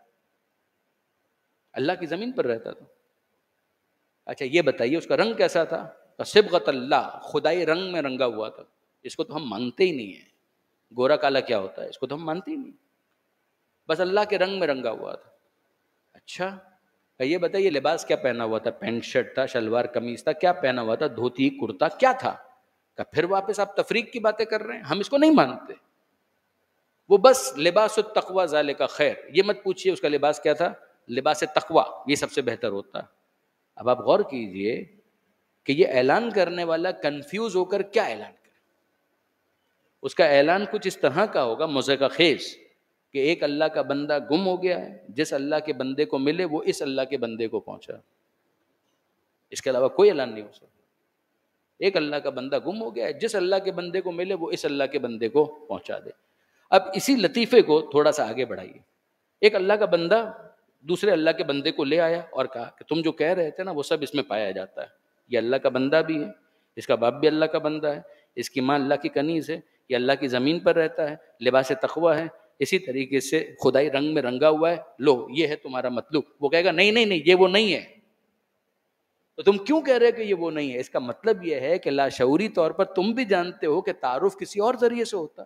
اللہ کی زمین پر رہتا تھا. اچھا یہ بتائیے اس کا رنگ کیسا تھا؟ صبغۃ اللہ، خدائی رنگ میں رنگا ہوا تھا. اس کو تو ہم مانتے ہی نہیں ہیں، گورا کالا کیا ہوتا ہے اس کو تو ہم مانتے ہی نہیں، بس اللہ کے رنگ میں رنگا ہوا تھا. اچھا یہ بتائیے لباس کیا پہنا ہوا تھا؟ پینٹ شرٹ تھا، شلوار قمیص تھا، کیا پہنا ہوا تھا؟ دھوتی کرتا کیا تھا؟ کہ پھر واپس آپ تفریق کی باتیں کر رہے ہیں، ہم اس کو نہیں مانتے. وہ بس لباس التقوی ذالک خیر، یہ مت پوچھیے اس کا لباس کیا تھا، لباس تقوی یہ سب سے بہتر ہوتا. اب آپ غور کیجئے کہ یہ اعلان کرنے والا کنفیوز ہو کر کیا اعلان کرے. اس کا اعلان کچھ اس طرح کا ہوگا مضحکہ خیز کہ ایک اللہ کا بندہ گم ہو گیا ہے، جس اللہ کے بندے کو ملے وہ اس اللہ کے بندے کو پہنچا. اس کے علاوہ کوئی اعلان نہیں ہو سکتا. ایک اللہ کا بندہ گم ہو گیا ہے، جس اللہ کے بندے کو ملے وہ اس اللہ کے بندے کو پہنچا دے. اب اسی لطیفے کو تھوڑا سا آگے بڑھائیے. ایک اللہ کا بندہ دوسرے اللہ کے بندے کو لے آیا اور کہا کہ تم جو کہہ رہے تھے نا وہ سب اس میں پایا جاتا ہے. یہ اللہ کا بندہ بھی ہے، اس کا باپ بھی اللہ کا بندہ ہے، اس کی ماں اللہ کی کنیز ہے، یہ اللہ کی زمین پر رہتا ہے، لباس تقوی ہے، اسی طریقے سے خدائی رنگ میں رنگا ہوا ہے، لو یہ ہے تمہارا مطلوب. وہ کہے گا نہیں نہیں نہیں یہ وہ نہیں ہے. تو تم کیوں کہہ رہے کہ یہ وہ نہیں ہے؟ اس کا مطلب یہ ہے کہ لاشعوری طور پر تم بھی جانتے ہو کہ تعارف کسی اور ذریعے سے ہوتا ہے،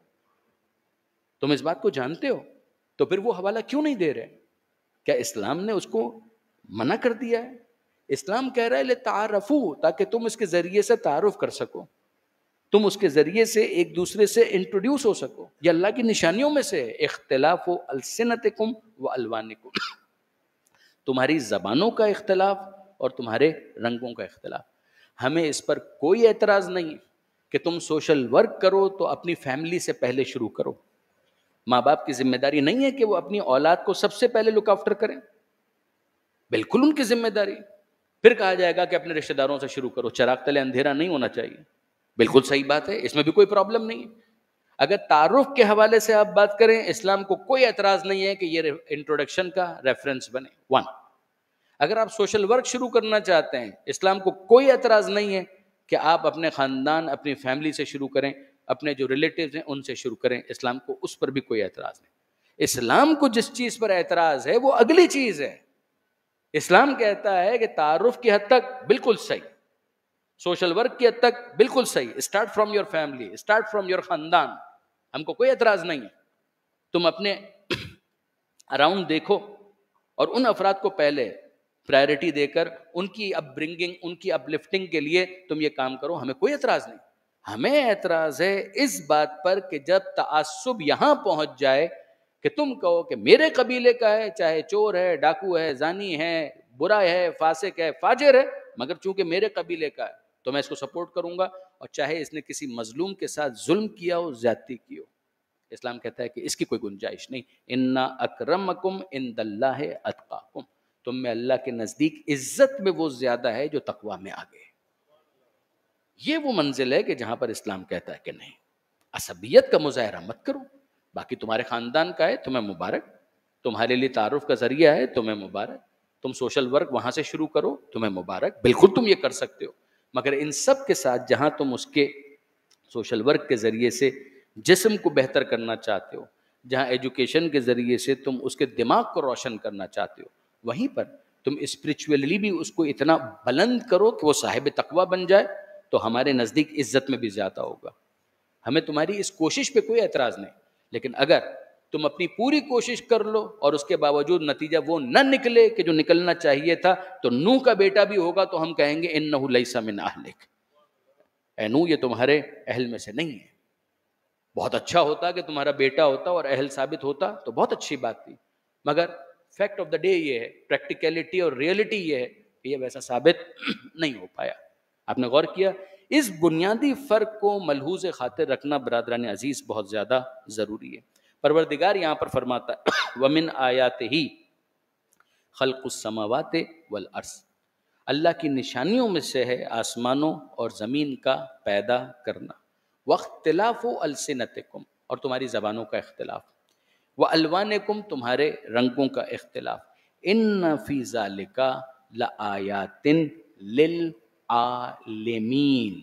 تم اس بات کو جانتے ہو، تو پھر وہ حوالہ کیوں نہیں دے رہے؟ کیا اسلام نے اس کو منع کر دیا ہے؟ اسلام کہہ رہا ہے لتعارفوا، تاکہ تم اس کے ذریعے سے تعارف کر سکو، تم اس کے ذریعے سے ایک دوسرے سے انٹروڈیوس ہو سکو. یہ اللہ کی نشانیوں میں سے اختلاف السنتکم والوانکم، تمہاری زبانوں کا اختلاف اور تمہارے رنگوں کا اختلاف. ہمیں اس پر کوئی اعتراض نہیں کہ تم سوشل ورک کرو تو اپنی فیملی سے پہلے شروع کرو. ماں باپ کی ذمہ داری نہیں ہے کہ وہ اپنی اولاد کو سب سے پہلے لک آفٹر کریں، بالکل ان کی ذمہ داری. پھر کہا جائے گا کہ اپنے رشتہ داروں سے شروع کرو، چراغ تلے اندھیرا نہیں ہونا چاہیے. بالکل صحیح بات ہے، اس میں بھی کوئی پرابلم نہیں ہے. اگر تعارف کے حوالے سے آپ بات کریں، اسلام کو کوئی اعتراض نہیں ہے کہ یہ انٹروڈکشن کا ریفرنس بنے. 1. اگر آپ سوشل ورک شروع کرنا چاہتے ہیں، اسلام کو کوئی اعتراض نہیں ہے کہ آپ اپنے خاندان اپنی فیملی سے شروع کریں، اپنے جو ریلیٹیوز ہیں ان سے شروع کریں، اسلام کو اس پر بھی کوئی اعتراض نہیں. اسلام کو جس چیز پر اعتراض ہے وہ اگلی چیز ہے. اسلام کہتا ہے کہ تعارف کی حد تک بالکل صحیح، سوشل ورک کی حد تک بالکل صحیح، start from your family, start from your خاندان، ہم کو کوئی اعتراض نہیں ہے. تم اپنے اراؤنڈ دیکھو اور ان افراد کو پہلے پرائرٹی دے کر ان کی اپ برنگنگ، ان کی اپ لفٹنگ کے لیے تم یہ کام کرو، ہمیں کوئی اعتراض نہیں. ہمیں اعتراض ہے اس بات پر کہ جب تعصب یہاں پہنچ جائے کہ تم کہو کہ میرے قبیلے کا ہے، چاہے چور ہے، ڈاکو ہے، زانی ہے، برا ہے، فاسق ہے، فاجر ہے، مگر چونکہ میرے قبیلے کا ہے تو میں اس کو سپورٹ کروں گا، اور چاہے اس نے کسی مظلوم کے ساتھ ظلم کیا ہو، زیادتی کی ہو۔ اسلام کہتا ہے کہ اس کی کوئی گنجائش نہیں۔ اِنَّ أَكْرَمَكُمْ عِندَ اللَّهِ أَتْقَاكُمْ، تم میں اللہ کے نزدیک عزت میں وہ زیادہ ہے جو تقوی میں آگے۔ یہ وہ منزل ہے کہ جہاں پر اسلام کہتا ہے کہ نہیں، عصبیت کا مظاہرہ مت کرو، باقی تمہارے خاندان کا ہے تمہیں مبارک، تمہارے لیے تعارف کا ذریعہ ہے تمہیں مبارک، تم سوشل ورک وہاں سے شروع کرو تمہیں مبارک، بالکل تم یہ کر سکتے ہو، مگر ان سب کے ساتھ جہاں تم اس کے سوشل ورک کے ذریعے سے جسم کو بہتر کرنا چاہتے ہو، جہاں ایجوکیشن کے ذریعے سے تم اس کے دماغ کو روشن کرنا چاہتے ہو، وہیں پر تم اسپریچولی بھی اس کو اتنا بلند کرو کہ وہ صاحب تقوی بن جائے، تو ہمارے نزدیک عزت میں بھی زیادہ ہوگا۔ ہمیں تمہاری اس کوشش پہ کوئی اعتراض نہیں، لیکن اگر تم اپنی پوری کوشش کر لو اور اس کے باوجود نتیجہ وہ نہ نکلے کہ جو نکلنا چاہیے تھا، تو نوح کا بیٹا بھی ہوگا تو ہم کہیں گے انہ لیس من اہلک، اے نوح یہ تمہارے اہل میں سے نہیں ہے۔ بہت اچھا ہوتا کہ تمہارا بیٹا ہوتا اور اہل ثابت ہوتا تو بہت اچھی بات تھی، مگر فیکٹ آف دا ڈے یہ ہے، پریکٹیکلٹی اور ریئلٹی یہ ہے کہ یہ ویسا ثابت نہیں ہو پایا۔ آپ نے غور کیا؟ اس بنیادی فرق کو ملحوظ خاطر رکھنا برادران عزیز بہت زیادہ ضروری ہے۔ پروردگار یہاں پر فرماتا ہے وَمِنْ آیَاتِهِ خَلْقُ السَّمَاوَاتِ وَالْأَرْضِ، اللہ کی نشانیوں میں سے ہے آسمانوں اور زمین کا پیدا کرنا، وَاخْتِلَافُ أَلْسِنَتِكُمْ، اور تمہاری زبانوں کا اختلاف، وَأَلْوَانِكُمْ، تمہارے رنگوں کا اختلاف، إِنَّ فِي ذَلِكَ لَآيَاتٍ لِلْعَالِمِينَ،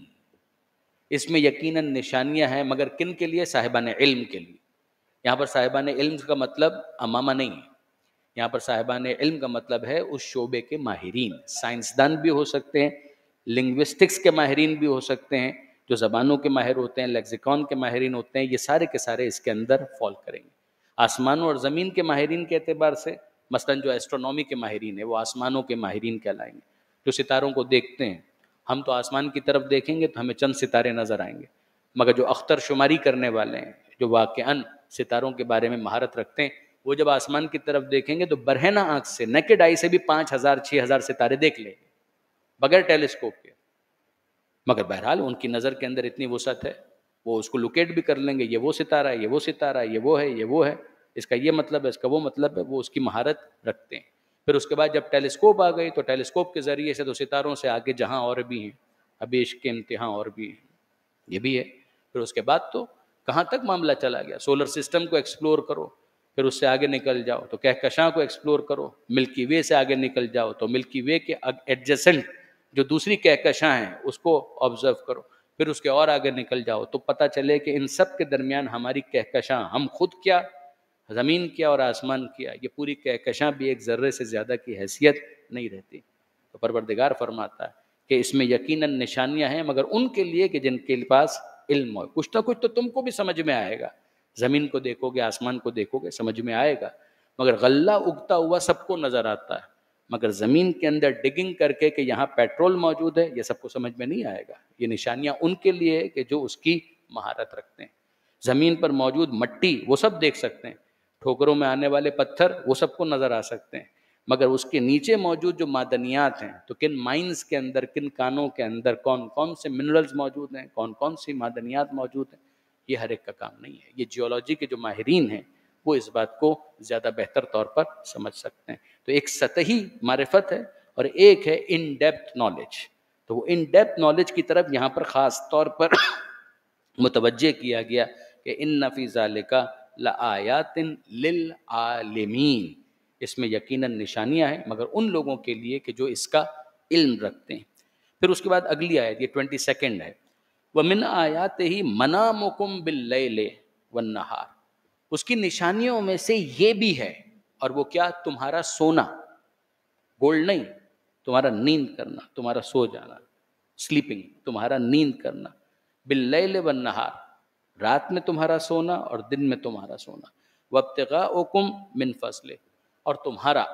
اس میں یقیناً نشانیاں ہیں، مگر کن کے لیے؟ صاحبان علم کے لیے۔ یہاں پر صاحبان علم کا مطلب عامہ نہیں ہے، یہاں پر صاحبان علم کا مطلب ہے اس شعبے کے ماہرین، سائنسدان بھی ہو سکتے ہیں، لنگوسٹکس کے ماہرین بھی ہو سکتے ہیں، جو زبانوں کے ماہر ہوتے ہیں، لیکسیکون کے ماہرین ہوتے ہیں، یہ سارے کے سارے اس کے اندر فال کریں گے۔ آسمانوں اور زمین کے ماہرین کے اعتبار سے مثلاً جو ایسٹرونومی کے ماہرین ہیں وہ آسمانوں کے ماہرین کہلائیں گے، جو ستاروں کو دیکھتے ہیں۔ ہم تو آسمان کی طرف دیکھیں گے تو ہمیں چند ستارے نظر آئیں گے، مگر جو اختر شماری کرنے والے ہیں، جو واقعاً ستاروں کے بارے میں مہارت رکھتے ہیں، وہ جب آسمان کی طرف دیکھیں گے تو برہنہ آنکھ سے، نیکڈ آئی سے بھی 5000 6000 ستارے دیکھ لیں گے بغیر ٹیلیسکوپ کے، مگر بہرحال ان کی نظر کے اندر اتنی وسعت ہے، وہ اس کو لوکیٹ بھی کر لیں گے، یہ وہ ستارہ ہے، یہ وہ ستارہ ہے، یہ وہ ہے، یہ وہ ہے، اس کا یہ مطلب ہے، اس کا وہ مطلب ہے، وہ اس کی مہارت رکھتے ہیں۔ پھر اس کے بعد جب ٹیلیسکوپ آ گئی تو ٹیلیسکوپ کے ذریعے سے تو ستاروں سے آگے جہاں اور بھی ہیں، ابھی عشق کے امتحان اور بھی ہیں، یہ بھی ہے۔ پھر اس کے بعد تو کہاں تک معاملہ چلا گیا، سولر سسٹم کو ایکسپلور کرو، پھر اس سے آگے نکل جاؤ تو کہکشاں کو ایکسپلور کرو، ملکی وے سے آگے نکل جاؤ تو ملکی وے کے ایڈجسنٹ جو دوسری کہکشاں ہیں اس کو آبزرو کرو، پھر اس کے اور آگے نکل جاؤ تو پتہ چلے کہ ان سب کے درمیان ہماری کہکشاں، ہم خود کیا، زمین کیا اور آسمان کیا، یہ پوری کہکشاں بھی ایک ذرے سے زیادہ کی حیثیت نہیں رہتی۔ تو پروردگار فرماتا ہے کہ اس میں یقیناً نشانیاں ہیں، مگر ان کے لیے کہ جن کے پاس علم ہو، کچھ نہ کچھ تو تم کو بھی سمجھ میں آئے گا، زمین کو دیکھو گے، آسمان کو دیکھو گے، سمجھ میں آئے گا، مگر غلہ اگتا ہوا سب کو نظر آتا ہے، مگر زمین کے اندر ڈگنگ کر کے کہ یہاں پیٹرول موجود ہے، یہ سب کو سمجھ میں نہیں آئے گا۔ یہ نشانیاں ان کے لیے ہے کہ جو اس کی مہارت رکھتے ہیں۔ زمین پر موجود مٹی وہ سب دیکھ سکتے ہیں، ٹھوکروں میں آنے والے پتھر وہ سب کو نظر آ سکتے ہیں، مگر اس کے نیچے موجود جو معدنیات ہیں، تو کن مائنز کے اندر، کن کانوں کے اندر کون کون سے منرلز موجود ہیں، کون کون سی معدنیات موجود ہیں، یہ ہر ایک کا کام نہیں ہے۔ یہ جیولوجی کے جو ماہرین ہیں وہ اس بات کو زیادہ بہتر طور پر سمجھ سکتے ہیں۔ تو ایک سطحی معرفت ہے اور ایک ہے ان ڈیپتھ نالج، تو وہ ان ڈیپتھ نالج کی طرف یہاں پر خاص طور پر متوجہ کیا گیا کہ ان فی ذالک لآیات للعالمین، اس میں یقیناً نشانیاں ہیں مگر ان لوگوں کے لیے کہ جو اس کا علم رکھتے ہیں۔ پھر اس کے بعد اگلی آیت، یہ 22 ہے، وَمِنْ آیَاتِهِ مَنَامُكُمْ بِاللَّيْلِ وَالنَّهَارِ، اس کی نشانیوں میں سے یہ بھی ہے، اور وہ کیا؟ تمہارا سونا، گولڈ نہیں، تمہارا نیند کرنا، تمہارا سو جانا، سلیپنگ، تمہارا نیند کرنا، باللیل والنہار، رات میں تمہارا سونا اور دن میں تمہارا سونا، وابتغاؤکم من فضلہ، اور تمہارا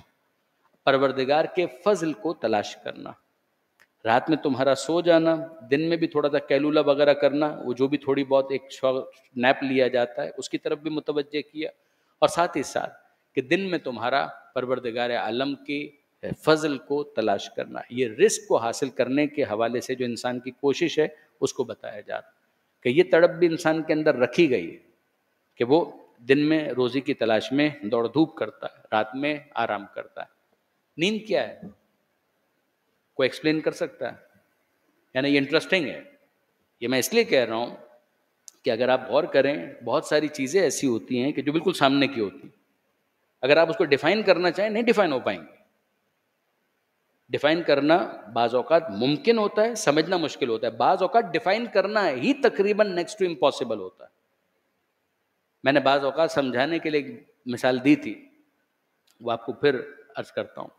پروردگار کے فضل کو تلاش کرنا، رات میں تمہارا سو جانا، دن میں بھی تھوڑا سا کیلولہ وغیرہ کرنا، وہ جو بھی تھوڑی بہت ایک نیپ لیا جاتا ہے اس کی طرف بھی متوجہ کیا، اور ساتھ ہی ساتھ کہ دن میں تمہارا پروردگار عالم کی فضل کو تلاش کرنا. یہ رزق کو حاصل کرنے کے حوالے سے جو انسان کی کوشش ہے اس کو بتایا جا رہا کہ یہ تڑپ بھی انسان کے اندر رکھی گئی ہے کہ وہ دن میں روزی کی تلاش میں دوڑ دھوپ کرتا ہے, رات میں آرام کرتا ہے. نیند کیا ہے؟ کوئی ایکسپلین کر سکتا ہے؟ یعنی یہ انٹرسٹنگ ہے. یہ میں اس لیے کہہ رہا ہوں کہ اگر آپ غور کریں بہت ساری چیزیں ایسی ہوتی ہیں کہ جو بالکل سامنے کی ہوتی ہیں, اگر آپ اس کو ڈیفائن کرنا چاہیں نہیں ڈیفائن ہو پائیں گے. ڈیفائن کرنا بعض اوقات ممکن ہوتا ہے, سمجھنا مشکل ہوتا ہے. بعض اوقات ڈیفائن کرنا ہی تقریباً نیکسٹ ٹو امپاسبل ہوتا ہے. میں نے بعض اوقات سمجھانے کے لیے ایک مثال دی تھی, وہ آپ کو پھر عرض کرتا ہوں.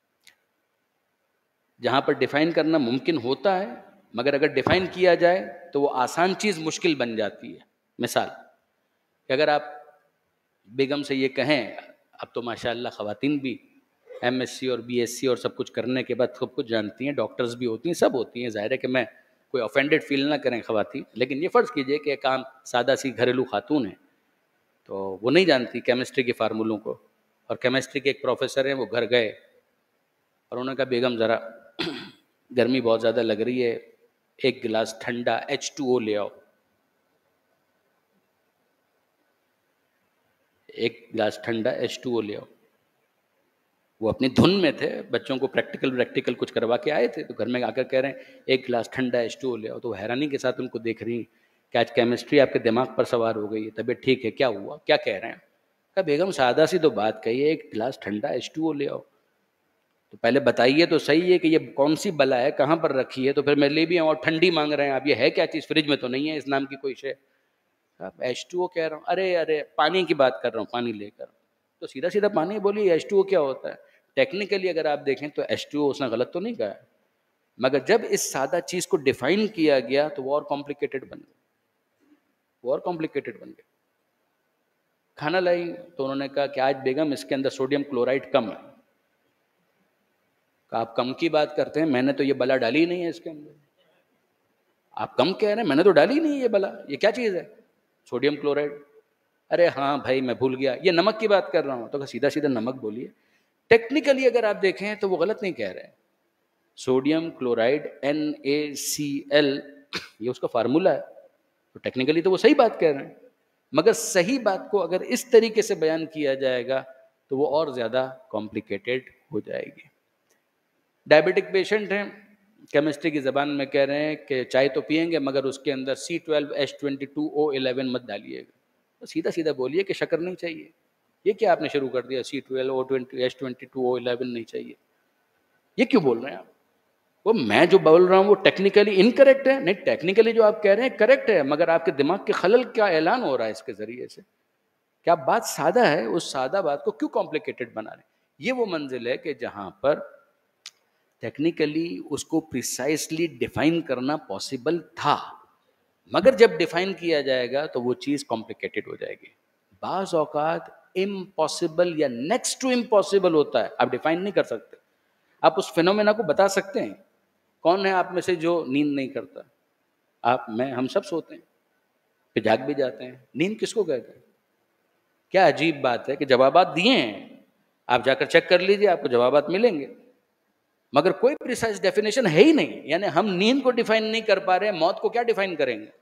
جہاں پر ڈیفائن کرنا ممکن ہوتا ہے مگر اگر ڈیفائن کیا جائے تو وہ آسان چیز مشکل بن جاتی ہے. مثال کہ اگر آپ بیگم سے یہ کہیں, اب تو ماشاء اللہ خواتین بھی ایم ایس سی اور بی ایس سی اور سب کچھ کرنے کے بعد سب کچھ جانتی ہیں, ڈاکٹرز بھی ہوتی ہیں, سب ہوتی ہیں. ظاہر ہے کہ میں کوئی آفینڈیڈ فیل نہ کریں خواتین, لیکن یہ فرض کیجئے کہ ایک عام سادہ سی گھریلو خاتون ہے تو وہ نہیں جانتی کیمسٹری کے فارمولوں کو, اور کیمسٹری کے ایک پروفیسر ہیں, وہ گھر گئے اور انہوں نے کہا بیگم ذرا گرمی بہت زیادہ لگ رہی ہے, ایک گلاس ٹھنڈا H2O لے آؤ. ایک گلاس ٹھنڈا H2O لے آؤ. وہ اپنی دھن میں تھے, بچوں کو پریکٹیکل کچھ کروا کے آئے تھے, تو گھر میں آ کر کہہ رہے ہیں ایک گلاس ٹھنڈا H2O لے آؤ. تو حیرانی کے ساتھ ان کو دیکھ رہی ہیں کہ آج کیمسٹری آپ کے دماغ پر سوار ہو گئی ہے, طبیعت ٹھیک ہے, کیا ہوا, کیا کہہ رہے ہیں؟ کہا بیگم سادہ سی تو بات کہی ہے, ایک گلاس ٹھنڈا H2O لے آؤ. تو پہلے بتائیے تو صحیح ہے کہ یہ کون سی بلا ہے, کہاں پر رکھی ہے, تو پھر میں لے بھی آؤں اور ٹھنڈی مانگ رہے ہیں آپ, یہ ہے کیا چیز, فریج میں تو نہیں ہے اس نام کی کوئی شے. H2O کہہ رہا ہوں, ارے پانی کی بات کر رہا ہوں, پانی لے کر. تو سیدھا سیدھا پانی بولی, H2O کیا ہوتا ہے؟ ٹیکنیکلی اگر آپ دیکھیں تو H2O اس نے غلط تو نہیں کہا ہے, مگر جب اس سادہ چیز کو ڈیفائن کیا گیا تو وہ اور کمپلیکیٹڈ بن گیا, کھانا لائی تو انہوں نے کہا کہ آج بیگم اس کے اندر سوڈیم کلورائڈ کم ہے. کہ آپ کم کی بات کرتے ہیں, میں نے تو یہ بلا ڈالی نہیں ہے اس کے اندر. آپ کم کہہ رہے ہیں, میں نے تو ڈالی نہیں ہے یہ بلا, یہ کیا چیز ہے؟ Sodium chloride. ارے ہاں بھائی میں بھول گیا, یہ نمک کی بات کر رہا ہوں. تو سیدھا سیدھا نمک بولیے. ٹیکنیکلی اگر آپ دیکھیں تو وہ غلط نہیں کہہ رہے ہیں. سوڈیم کلورائڈ NaCl یہ اس کا فارمولا ہے, تو ٹیکنیکلی تو وہ صحیح بات کہہ رہے ہیں, مگر صحیح بات کو اگر اس طریقے سے بیان کیا جائے گا تو وہ اور زیادہ کمپلیکیٹڈ ہو جائے گی. ڈائبٹک پیشنٹ ہیں, کیمسٹری کی زبان میں کہہ رہے ہیں کہ چائے تو پئیں گے مگر اس کے اندر C12H22O11 مت ڈالیے گا. تو سیدھا سیدھا بولیے کہ شکر نہیں چاہیے. یہ کیا آپ نے شروع کر دیا, C12H22O11 نہیں چاہیے, یہ کیوں بول رہے ہیں آپ؟ وہ میں جو بول رہا ہوں وہ ٹیکنیکلی انکریکٹ ہے. نہیں, ٹیکنیکلی جو آپ کہہ رہے ہیں کریکٹ ہے, مگر آپ کے دماغ کے خلل کا اعلان ہو رہا ہے اس کے ذریعے سے. کیا بات سادہ ہے, اس سادہ بات کو کیوں کمپلیکیٹڈ بنا رہے ہیں؟ یہ وہ منزل ہے کہ جہاں پر ٹیکنیکلی اس کو پریسائسلی ڈیفائن کرنا پاسبل تھا, مگر جب ڈیفائن کیا جائے گا تو وہ چیز کمپلیکیٹڈ ہو جائے گی. بعض اوقات امپاسبل یا نیکسٹ ٹو امپاسبل ہوتا ہے, آپ ڈیفائن نہیں کر سکتے. آپ اس فینومینا کو بتا سکتے ہیں؟ کون ہے آپ میں سے جو نیند نہیں کرتا؟ آپ, میں, ہم سب سوتے ہیں, پھر جاگ بھی جاتے ہیں. نیند کس کو کہتے ہیں؟ کیا عجیب بات ہے کہ جوابات دیے ہیں, آپ جا کر چیک کر لیجئے, آپ کو جوابات ملیں گے, مگر کوئی پریسائز ڈیفینیشن ہے ہی نہیں. یعنی ہم نیند کو ڈیفائن نہیں کر پا رہے, موت کو کیا ڈیفائن کریں گے؟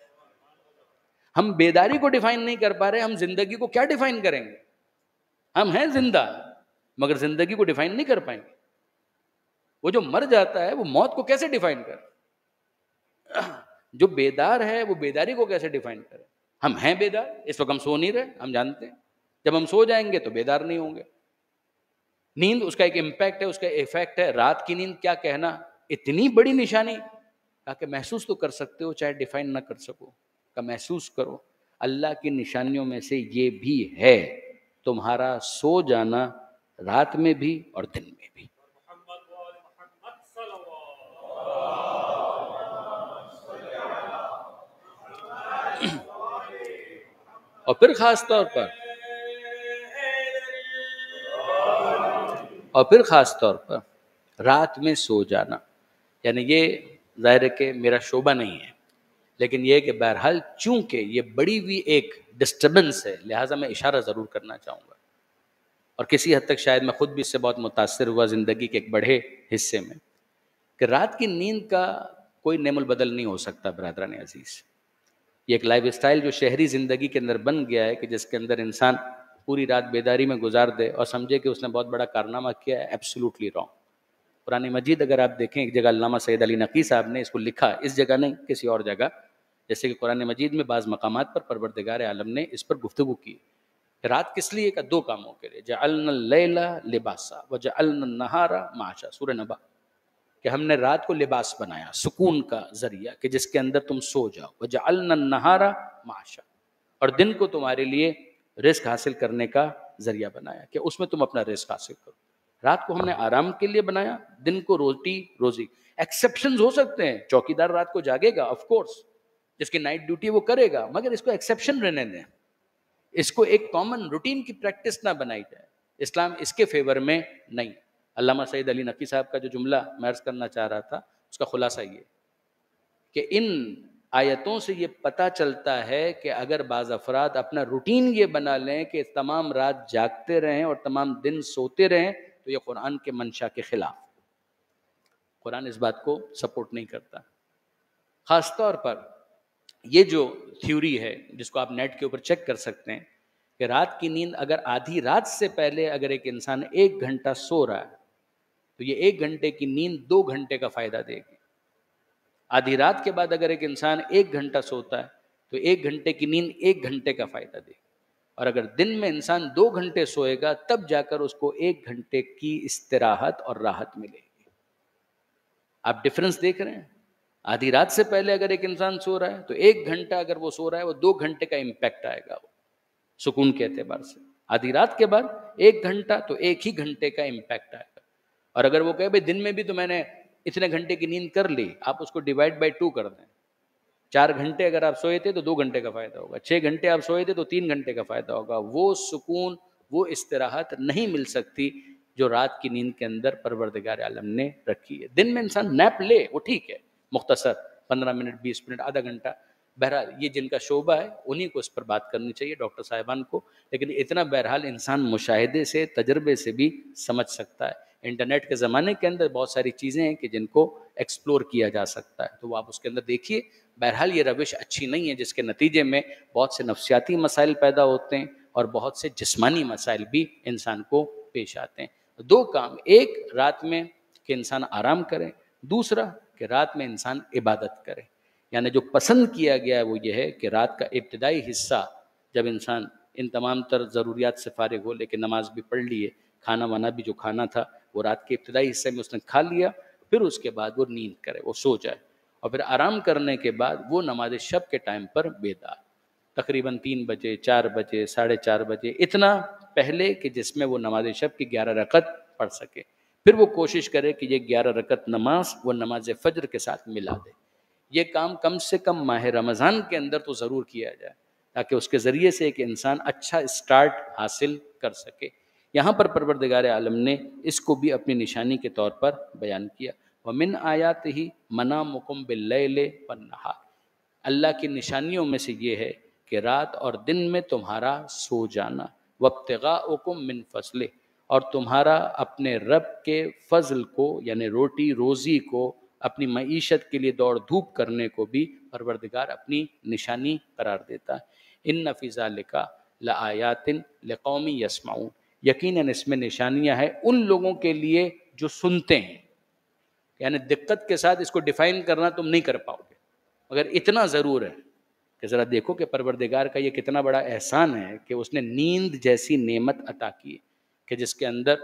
ہم بیداری کو ڈیفائن نہیں کر پا رہے, ہم زندگی کو کیا ڈیفائن کریں گے؟ ہم ہیں زندہ مگر زندگی کو ڈیفائن نہیں کر پائیں گے. وہ جو مر جاتا ہے وہ موت کو کیسے ڈیفائن کرے؟ جو بیدار ہے وہ بیداری کو کیسے ڈیفائن کرے؟ ہم ہیں بیدار, اس وقت ہم سو نہیں رہے, ہم جانتے ہیں جب ہم سو جائیں گے تو بیدار نہیں ہوں گے. نیند اس کا ایک امپیکٹ ہے, اس کا ایفیکٹ ہے. رات کی نیند کیا کہنا, اتنی بڑی نشانی, کہ محسوس تو کر سکتے ہو چاہے ڈیفائن نہ کر سکو, کہ محسوس کرو. اللہ کی نشانیوں میں سے یہ بھی ہے تمہارا سو جانا, رات میں بھی اور دن میں بھی. اور پھر خاص طور پر رات میں سو جانا, یعنی یہ ظاہر ہے کہ میرا شعبہ نہیں ہے, لیکن یہ کہ بہرحال چونکہ یہ بڑی ہوئی ایک ڈسٹربنس ہے، لہٰذا میں اشارہ ضرور کرنا چاہوں گا، اور کسی حد تک شاید میں خود بھی اس سے بہت متاثر ہوا زندگی کے ایک بڑے حصے میں، کہ رات کی نیند کا کوئی نعم البدل نہیں ہو سکتا برادران عزیز۔ یہ ایک لائف اسٹائل جو شہری زندگی کے اندر بن گیا ہے، کہ جس کے اندر انسان پوری رات بیداری میں گزار دے اور سمجھے کہ اس نے بہت بڑا کارنامہ کیا ہے، ایبسولوٹلی رانگ۔ قرآن مجید اگر آپ دیکھیں، ایک جگہ علامہ سید علی نقی صاحب نے اس کو لکھا، اس جگہ نہیں کسی اور جگہ، جیسے کہ قرآن مجید میں بعض مقامات پر پروردگار عالم نے اس پر گفتگو کی کہ رات کس لیے؟ کا دو کاموں کے لیے، جعلنا اللیل لباسا وجعلنا النہار معاشا، سورہ نبا، کہ ہم نے رات کو لباس بنایا، سکون کا ذریعہ، کہ جس کے اندر تم سو جاؤ، وجعلنا النہار معاشا، اور دن کو تمہارے لیے رزق حاصل کرنے کا ذریعہ بنایا، کہ اس میں تم اپنا رزق حاصل کرو۔ رات کو ہم نے آرام کے لیے بنایا، دن کو روزی۔ ایکسیپشنز ہو سکتے ہیں، چوکیدار رات کو جاگے گا، آف کورس، جس کی نائٹ ڈیوٹی وہ کرے گا، مگر اس کو ایکسیپشن رہنے دیں، اس کو ایک کامن روٹین کی پریکٹس نہ بنائی جائے۔ اسلام اس کے فیور میں نہیں۔ علامہ سید علی نقی صاحب کا جو جملہ میں عرض کرنا چاہ رہا تھا، اس کا خلاصہ یہ کہ ان آیتوں سے یہ پتہ چلتا ہے کہ اگر بعض افراد اپنا روٹین یہ بنا لیں کہ تمام رات جاگتے رہیں اور تمام دن سوتے رہیں، تو یہ قرآن کے منشا کے خلاف۔ قرآن اس بات کو سپورٹ نہیں کرتا۔ خاص طور پر یہ جو تھیوری ہے، جس کو آپ نیٹ کے اوپر چیک کر سکتے ہیں، کہ رات کی نیند اگر آدھی رات سے پہلے اگر ایک انسان 1 گھنٹہ سو رہا ہے، تو یہ 1 گھنٹے کی نیند 2 گھنٹے کا فائدہ دے گی۔ آدھی رات کے بعد اگر ایک انسان 1 گھنٹہ سوتا ہے، تو 1 گھنٹے کی نیند 1 گھنٹے کا فائدہ دے گی، اور اگر دن میں انسان 2 گھنٹے سوئے گا، تب جا کر اس کو 1 گھنٹے کی استراحت اور راحت ملے گی۔ آپ ڈفرنس دیکھ رہے ہیں؟ آدھی رات سے پہلے اگر ایک انسان سو رہا ہے، تو 1 گھنٹہ اگر وہ سو رہا ہے، وہ 2 گھنٹے کا امپیکٹ آئے گا، وہ سکون کے اعتبار سے۔ آدھی رات کے بعد 1 گھنٹہ، تو 1 ہی گھنٹے کا امپیکٹ آئے گا۔ اور اگر وہ کہے بھائی دن میں بھی تو میں نے اتنے گھنٹے کی نیند کر لی، آپ اس کو ڈیوائڈ بائی 2 کر دیں۔ 4 گھنٹے اگر آپ سوئے تھے تو 2 گھنٹے کا فائدہ ہوگا، 6 گھنٹے آپ سوئے تھے تو 3 گھنٹے کا فائدہ ہوگا۔ وہ سکون، وہ استراحت نہیں مل سکتی جو رات کی نیند کے اندر پروردگار عالم نے رکھی ہے۔ دن میں انسان نیپ لے، وہ ٹھیک ہے، مختصر 15 منٹ، 20 منٹ، آدھا گھنٹہ، بہرحال یہ جن کا شعبہ ہے انہی کو اس پر بات کرنی چاہیے، ڈاکٹر صاحبان کو، لیکن اتنا بہرحال انسان مشاہدے سے، تجربے سے بھی سمجھ سکتا ہے۔ انٹرنیٹ کے زمانے کے اندر بہت ساری چیزیں ہیں کہ جن کو ایکسپلور کیا جا سکتا ہے، تو وہ آپ اس کے اندر دیکھیے۔ بہرحال یہ روش اچھی نہیں ہے، جس کے نتیجے میں بہت سے نفسیاتی مسائل پیدا ہوتے ہیں اور بہت سے جسمانی مسائل بھی انسان کو پیش آتے ہیں۔ 2 کام، ایک رات میں کہ انسان آرام کرے، دوسرا کہ رات میں انسان عبادت کرے۔ یعنی جو پسند کیا گیا ہے وہ یہ ہے کہ رات کا ابتدائی حصہ جب انسان ان تمام تر ضروریات سے فارغ ہو، لیکن نماز بھی پڑھ لیے، کھانا وانا بھی جو کھانا تھا وہ رات کے ابتدائی حصے میں اس نے کھا لیا، پھر اس کے بعد وہ نیند کرے، وہ سو جائے، اور پھر آرام کرنے کے بعد وہ نماز شب کے ٹائم پر بیدار، تقریباً 3 بجے، 4 بجے، 4:30 بجے، اتنا پہلے کہ جس میں وہ نماز شب کی 11 رکعت پڑھ سکے۔ پھر وہ کوشش کرے کہ یہ 11 رکعت نماز وہ نماز فجر کے ساتھ ملا دے۔ یہ کام کم سے کم ماہ رمضان کے اندر تو ضرور کیا جائے، تاکہ اس کے ذریعے سے ایک انسان اچھا اسٹارٹ حاصل کر سکے۔ یہاں پر پروردگار عالم نے اس کو بھی اپنی نشانی کے طور پر بیان کیا، وَمِنْ آیَاتِهِ مَنَامُكُمْ بِاللَّيْلِ وَالنَّهَارِ، اللہ کی نشانیوں میں سے یہ ہے کہ رات اور دن میں تمہارا سو جانا، وَابْتِغَاؤُكُمْ مِنْ فَضْلِهِ، اور تمہارا اپنے رب کے فضل کو، یعنی روٹی روزی کو، اپنی معیشت کے لیے دوڑ دھوپ کرنے کو بھی پروردگار اپنی نشانی قرار دیتا ہے۔ إِنَّ فِي ذَلِكَ لَآيَاتٍ لِقَوْمٍ يَسْمَعُونَ، یقیناً اس میں نشانیاں ہیں ان لوگوں کے لیے جو سنتے ہیں۔ یعنی دقت کے ساتھ اس کو ڈیفائن کرنا تم نہیں کر پاؤ گے، مگر اتنا ضرور ہے کہ ذرا دیکھو کہ پروردگار کا یہ کتنا بڑا احسان ہے کہ اس نے نیند جیسی نعمت عطا کی ہے، کہ جس کے اندر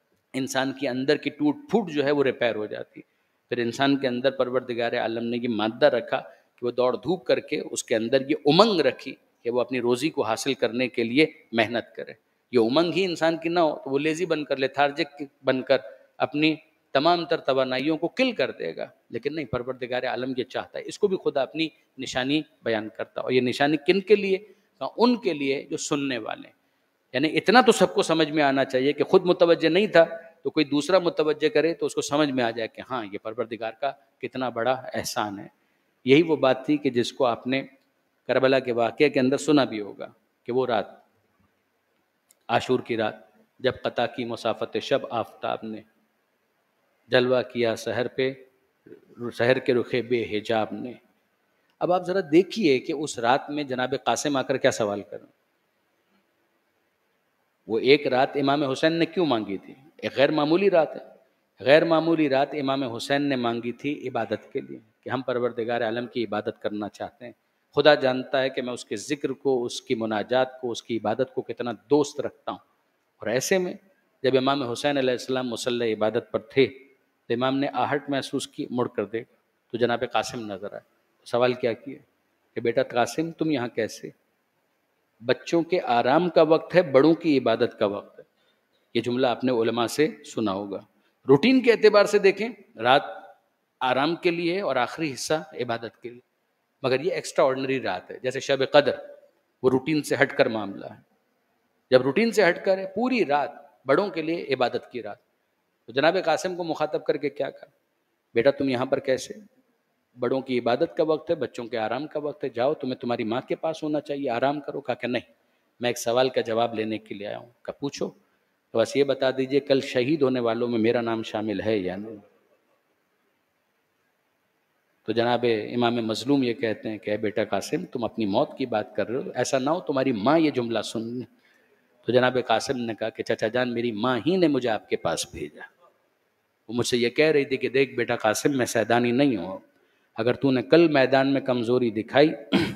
انسان کی اندر کی ٹوٹ پھوٹ جو ہے وہ ریپیئر ہو جاتی۔ پھر انسان کے اندر پروردگار عالم نے یہ مادہ رکھا کہ وہ دوڑ دھوپ کر کے اس کے اندر یہ امنگ رکھی کہ وہ اپنی روزی کو حاصل کرنے کے لیے محنت کرے۔ یہ امنگ ہی انسان کی نہ ہو تو وہ لیزی بن کر، لیتھارجک بن کر اپنی تمام تر توانائیوں کو کل کر دے گا، لیکن نہیں، پروردگار عالم یہ چاہتا ہے۔ اس کو بھی خدا اپنی نشانی بیان کرتا، اور یہ نشانی کن کے لیے؟ ان کے لیے جو سننے والے ہیں۔ یعنی اتنا تو سب کو سمجھ میں آنا چاہیے کہ خود متوجہ نہیں تھا تو کوئی دوسرا متوجہ کرے تو اس کو سمجھ میں آ جائے کہ ہاں، یہ پروردگار کا کتنا بڑا احسان ہے۔ یہی وہ بات تھی کہ جس کو آپ نے کربلا کے واقعے کے اندر سنا بھی ہوگا کہ وہ رات، عاشور کی رات، جب قطع کی مسافت شب آفتاب نے، جلوہ کیا سحر پہ سحر کے رخ بے حجاب نے۔ اب آپ ذرا دیکھیے کہ اس رات میں جناب قاسم آ کر کیا سوال کر، وہ ایک رات امام حسین نے کیوں مانگی تھی؟ ایک غیر معمولی رات ہے، غیر معمولی رات امام حسین نے مانگی تھی عبادت کے لیے، کہ ہم پروردگار عالم کی عبادت کرنا چاہتے ہیں، خدا جانتا ہے کہ میں اس کے ذکر کو، اس کی مناجات کو، اس کی عبادت کو کتنا دوست رکھتا ہوں۔ اور ایسے میں جب امام حسین علیہ السلام مصلی عبادت پر تھے تو امام نے آہٹ محسوس کی، مڑ کر دیکھا تو جناب قاسم نظر آئے۔ سوال کیا کیا کہ بیٹا قاسم تم یہاں کیسے؟ بچوں کے آرام کا وقت ہے، بڑوں کی عبادت کا وقت ہے۔ یہ جملہ آپ نے علماء سے سنا ہوگا۔ روٹین کے اعتبار سے دیکھیں، رات آرام کے لیے اور آخری حصہ عبادت کے لیے، مگر یہ ایکسٹرا آرڈنری رات ہے، جیسے شب قدر، وہ روٹین سے ہٹ کر معاملہ ہے۔ جب روٹین سے ہٹ کر ہے، پوری رات بڑوں کے لیے عبادت کی رات، تو جناب قاسم کو مخاطب کر کے کیا کہا؟ بیٹا تم یہاں پر کیسے؟ بڑوں کی عبادت کا وقت ہے، بچوں کے آرام کا وقت ہے، جاؤ تمہیں تمہاری ماں کے پاس ہونا چاہیے، آرام کرو۔ کہا کہ نہیں، میں ایک سوال کا جواب لینے کے لیے آیا ہوں۔ کہا پوچھو۔ تو بس یہ بتا دیجئے کل شہید ہونے والوں میں میرا نام شامل ہے یا نہیں؟ تو جناب امام مظلوم یہ کہتے ہیں کہ اے بیٹا قاسم تم اپنی موت کی بات کر رہے ہو، ایسا نہ ہو تمہاری ماں یہ جملہ سن لے۔ تو جناب قاسم نے کہا کہ چچا جان میری ماں ہی نے مجھے آپ کے پاس بھیجا، وہ مجھ سے یہ کہہ رہی تھی کہ دیکھ بیٹا قاسم میں سیدانی نہیں ہوں، اگر تو نے کل میدان میں کمزوری دکھائی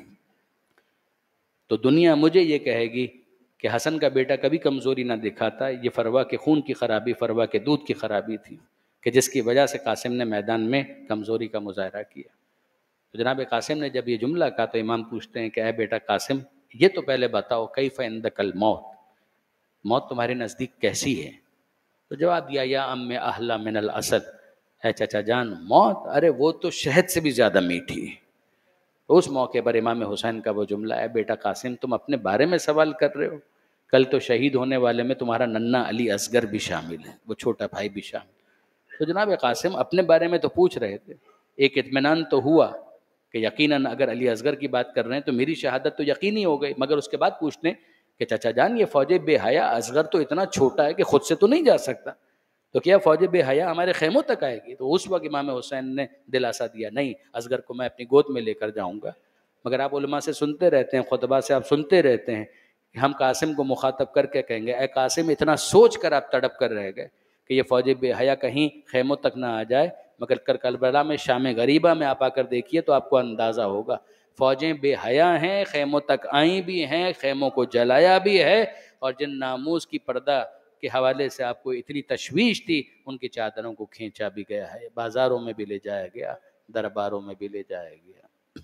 تو دنیا مجھے یہ کہے گی کہ حسن کا بیٹا کبھی کمزوری نہ دکھاتا، یہ فروا کے خون کی خرابی، فروا کے دودھ کی خرابی تھی کہ جس کی وجہ سے قاسم نے میدان میں کمزوری کا مظاہرہ کیا۔ تو جناب قاسم نے جب یہ جملہ کہا تو امام پوچھتے ہیں کہ اے بیٹا قاسم یہ تو پہلے بتاؤ کیف عندک الموت، موت تمہارے نزدیک کیسی ہے؟ تو جواب دیا یا ام احلی من العسل، اے چچا جان موت ارے وہ تو شہد سے بھی زیادہ میٹھی ہے۔ تو اس موقع پر امام حسین کا وہ جملہ ہے، بیٹا قاسم تم اپنے بارے میں سوال کر رہے ہو، کل تو شہید ہونے والے میں تمہارا ننھا علی اصغر بھی شامل ہے، وہ چھوٹا بھائی بھی شامل۔ تو جناب قاسم اپنے بارے میں تو پوچھ رہے تھے، ایک اطمینان تو ہوا کہ یقیناً اگر علی اصغر کی بات کر رہے ہیں تو میری شہادت تو یقینی ہو گئی، مگر اس کے بعد پوچھتے ہیں کہ چچا جان یہ فوج بے حیا اصغر تو اتنا چھوٹا ہے کہ خود سے تو نہیں جا سکتا، تو کیا فوج بے حیا ہمارے خیموں تک آئے گی؟ تو اس وقت امام حسین نے دلاسا دیا، نہیں اصغر کو میں اپنی گود میں لے کر جاؤں گا۔ مگر آپ علماء سے سنتے رہتے ہیں، خطبہ سے آپ سنتے رہتے ہیں کہ ہم قاسم کو مخاطب کر کے کہیں گے اے قاسم اتنا سوچ کر آپ تڑپ کر رہ گئے کہ یہ فوج بے حیا کہیں خیموں تک نہ آ جائے، مگر کربلا میں شام غریبہ میں آپ آ کر دیکھیے تو آپ کو اندازہ ہوگا فوجیں بے حیا ہیں، خیموں تک آئیں بھی ہیں، خیموں کو جلایا بھی ہے، اور جن ناموس کی پردہ کے حوالے سے آپ کو اتنی تشویش تھی ان کی چادروں کو کھینچا بھی گیا ہے، بازاروں میں بھی لے جایا گیا، درباروں میں بھی لے جایا گیا۔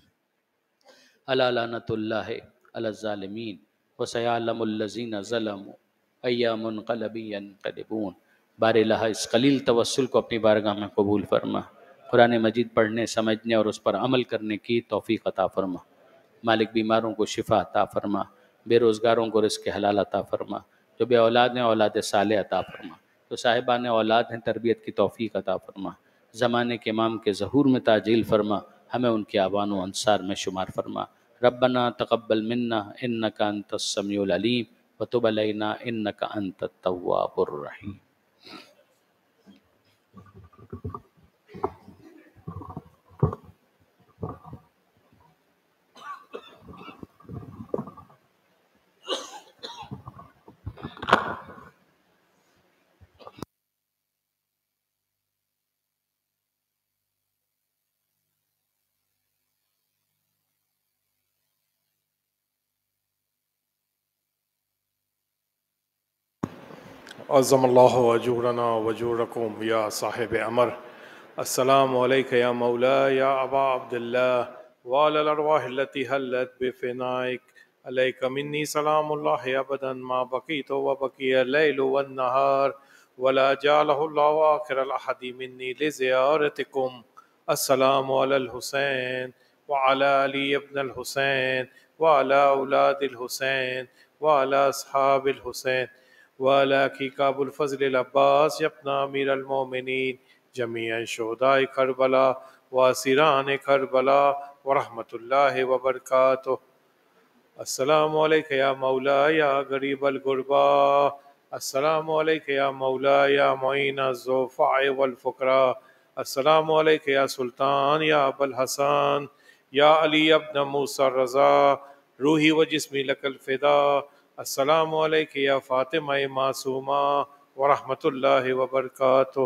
الا لعنۃ اللہ علی الظالمین وسیعلم الذین ظلموا ای منقلب ینقلبون۔ بار الہ اس قلیل توسل کو اپنی بارگاہ میں قبول فرما، قرآن مجید پڑھنے، سمجھنے اور اس پر عمل کرنے کی توفیق عطا فرما۔ مالک بیماروں کو شفا عطا فرما، بے روزگاروں کو رزق حلال عطا فرما، جو بے اولاد ہیں اولاد صالح عطا فرما، جو صاحبان اولاد ہیں تربیت کی توفیق عطا فرما، زمانے کے امام کے ظہور میں تعجیل فرما، ہمیں ان کے اعوان و انصار میں شمار فرما۔ ربنا تقبل منا انک انت السمیع العلیم وتب علینا انک انت التواب الرحیم۔ عظم اللہ وجورنا وجورکم یا صاحب امر، السلام علیک یا مولا یا ابا عبداللہ وعلی الارواح التي حلت بفنائک، علیک منی سلام اللہ ابدا ما بقیت وبقی اللیل والنہار ولا جعلہ اللہ آخر الاحد منی لزیارتکم۔ السلام علی الحسین وعلی علی ابن الحسین وعلی اولاد الحسین وعلی اصحاب الحسین وعلی عقیق ابو الفضل العباس یبنا امیر المومنین جمیع شہداء کربلا واسران کربلا ورحمۃ اللہ وبرکاتہ۔ السلام علیک یا مولا یا غریب الغربا، السلام علیک یا مولا یا معین الضعفاء والفقراء، السلام علیک یا سلطان یا ابو الحسن یا علی ابن موسیٰ الرضا، روحی و جسمی لک الفدا، السلام علیک یا فاطمہ معصومہ ورحمۃ اللہ وبرکاتہ،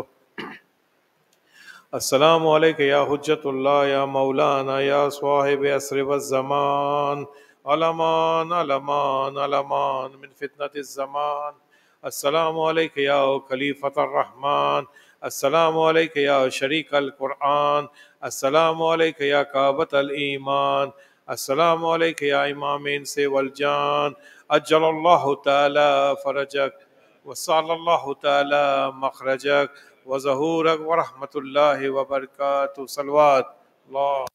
السلام علیک یا حجت اللہ یا مولانا یا صاحب عصر والزمان، علمان علمان علمان من فتنة الزمان، السلام علیک یا خلیفۃ الرحمن، السلام علیک یا شریک القرآن، السلام علیک یا کعبۃ الایمان، السلام علیک یا امام انس والجان، اجل اللہ تعالی فرجک وصال اللہ تعالی مخرجک وظہورک ورحمۃ اللہ وبرکاتہ، صلوات اللہ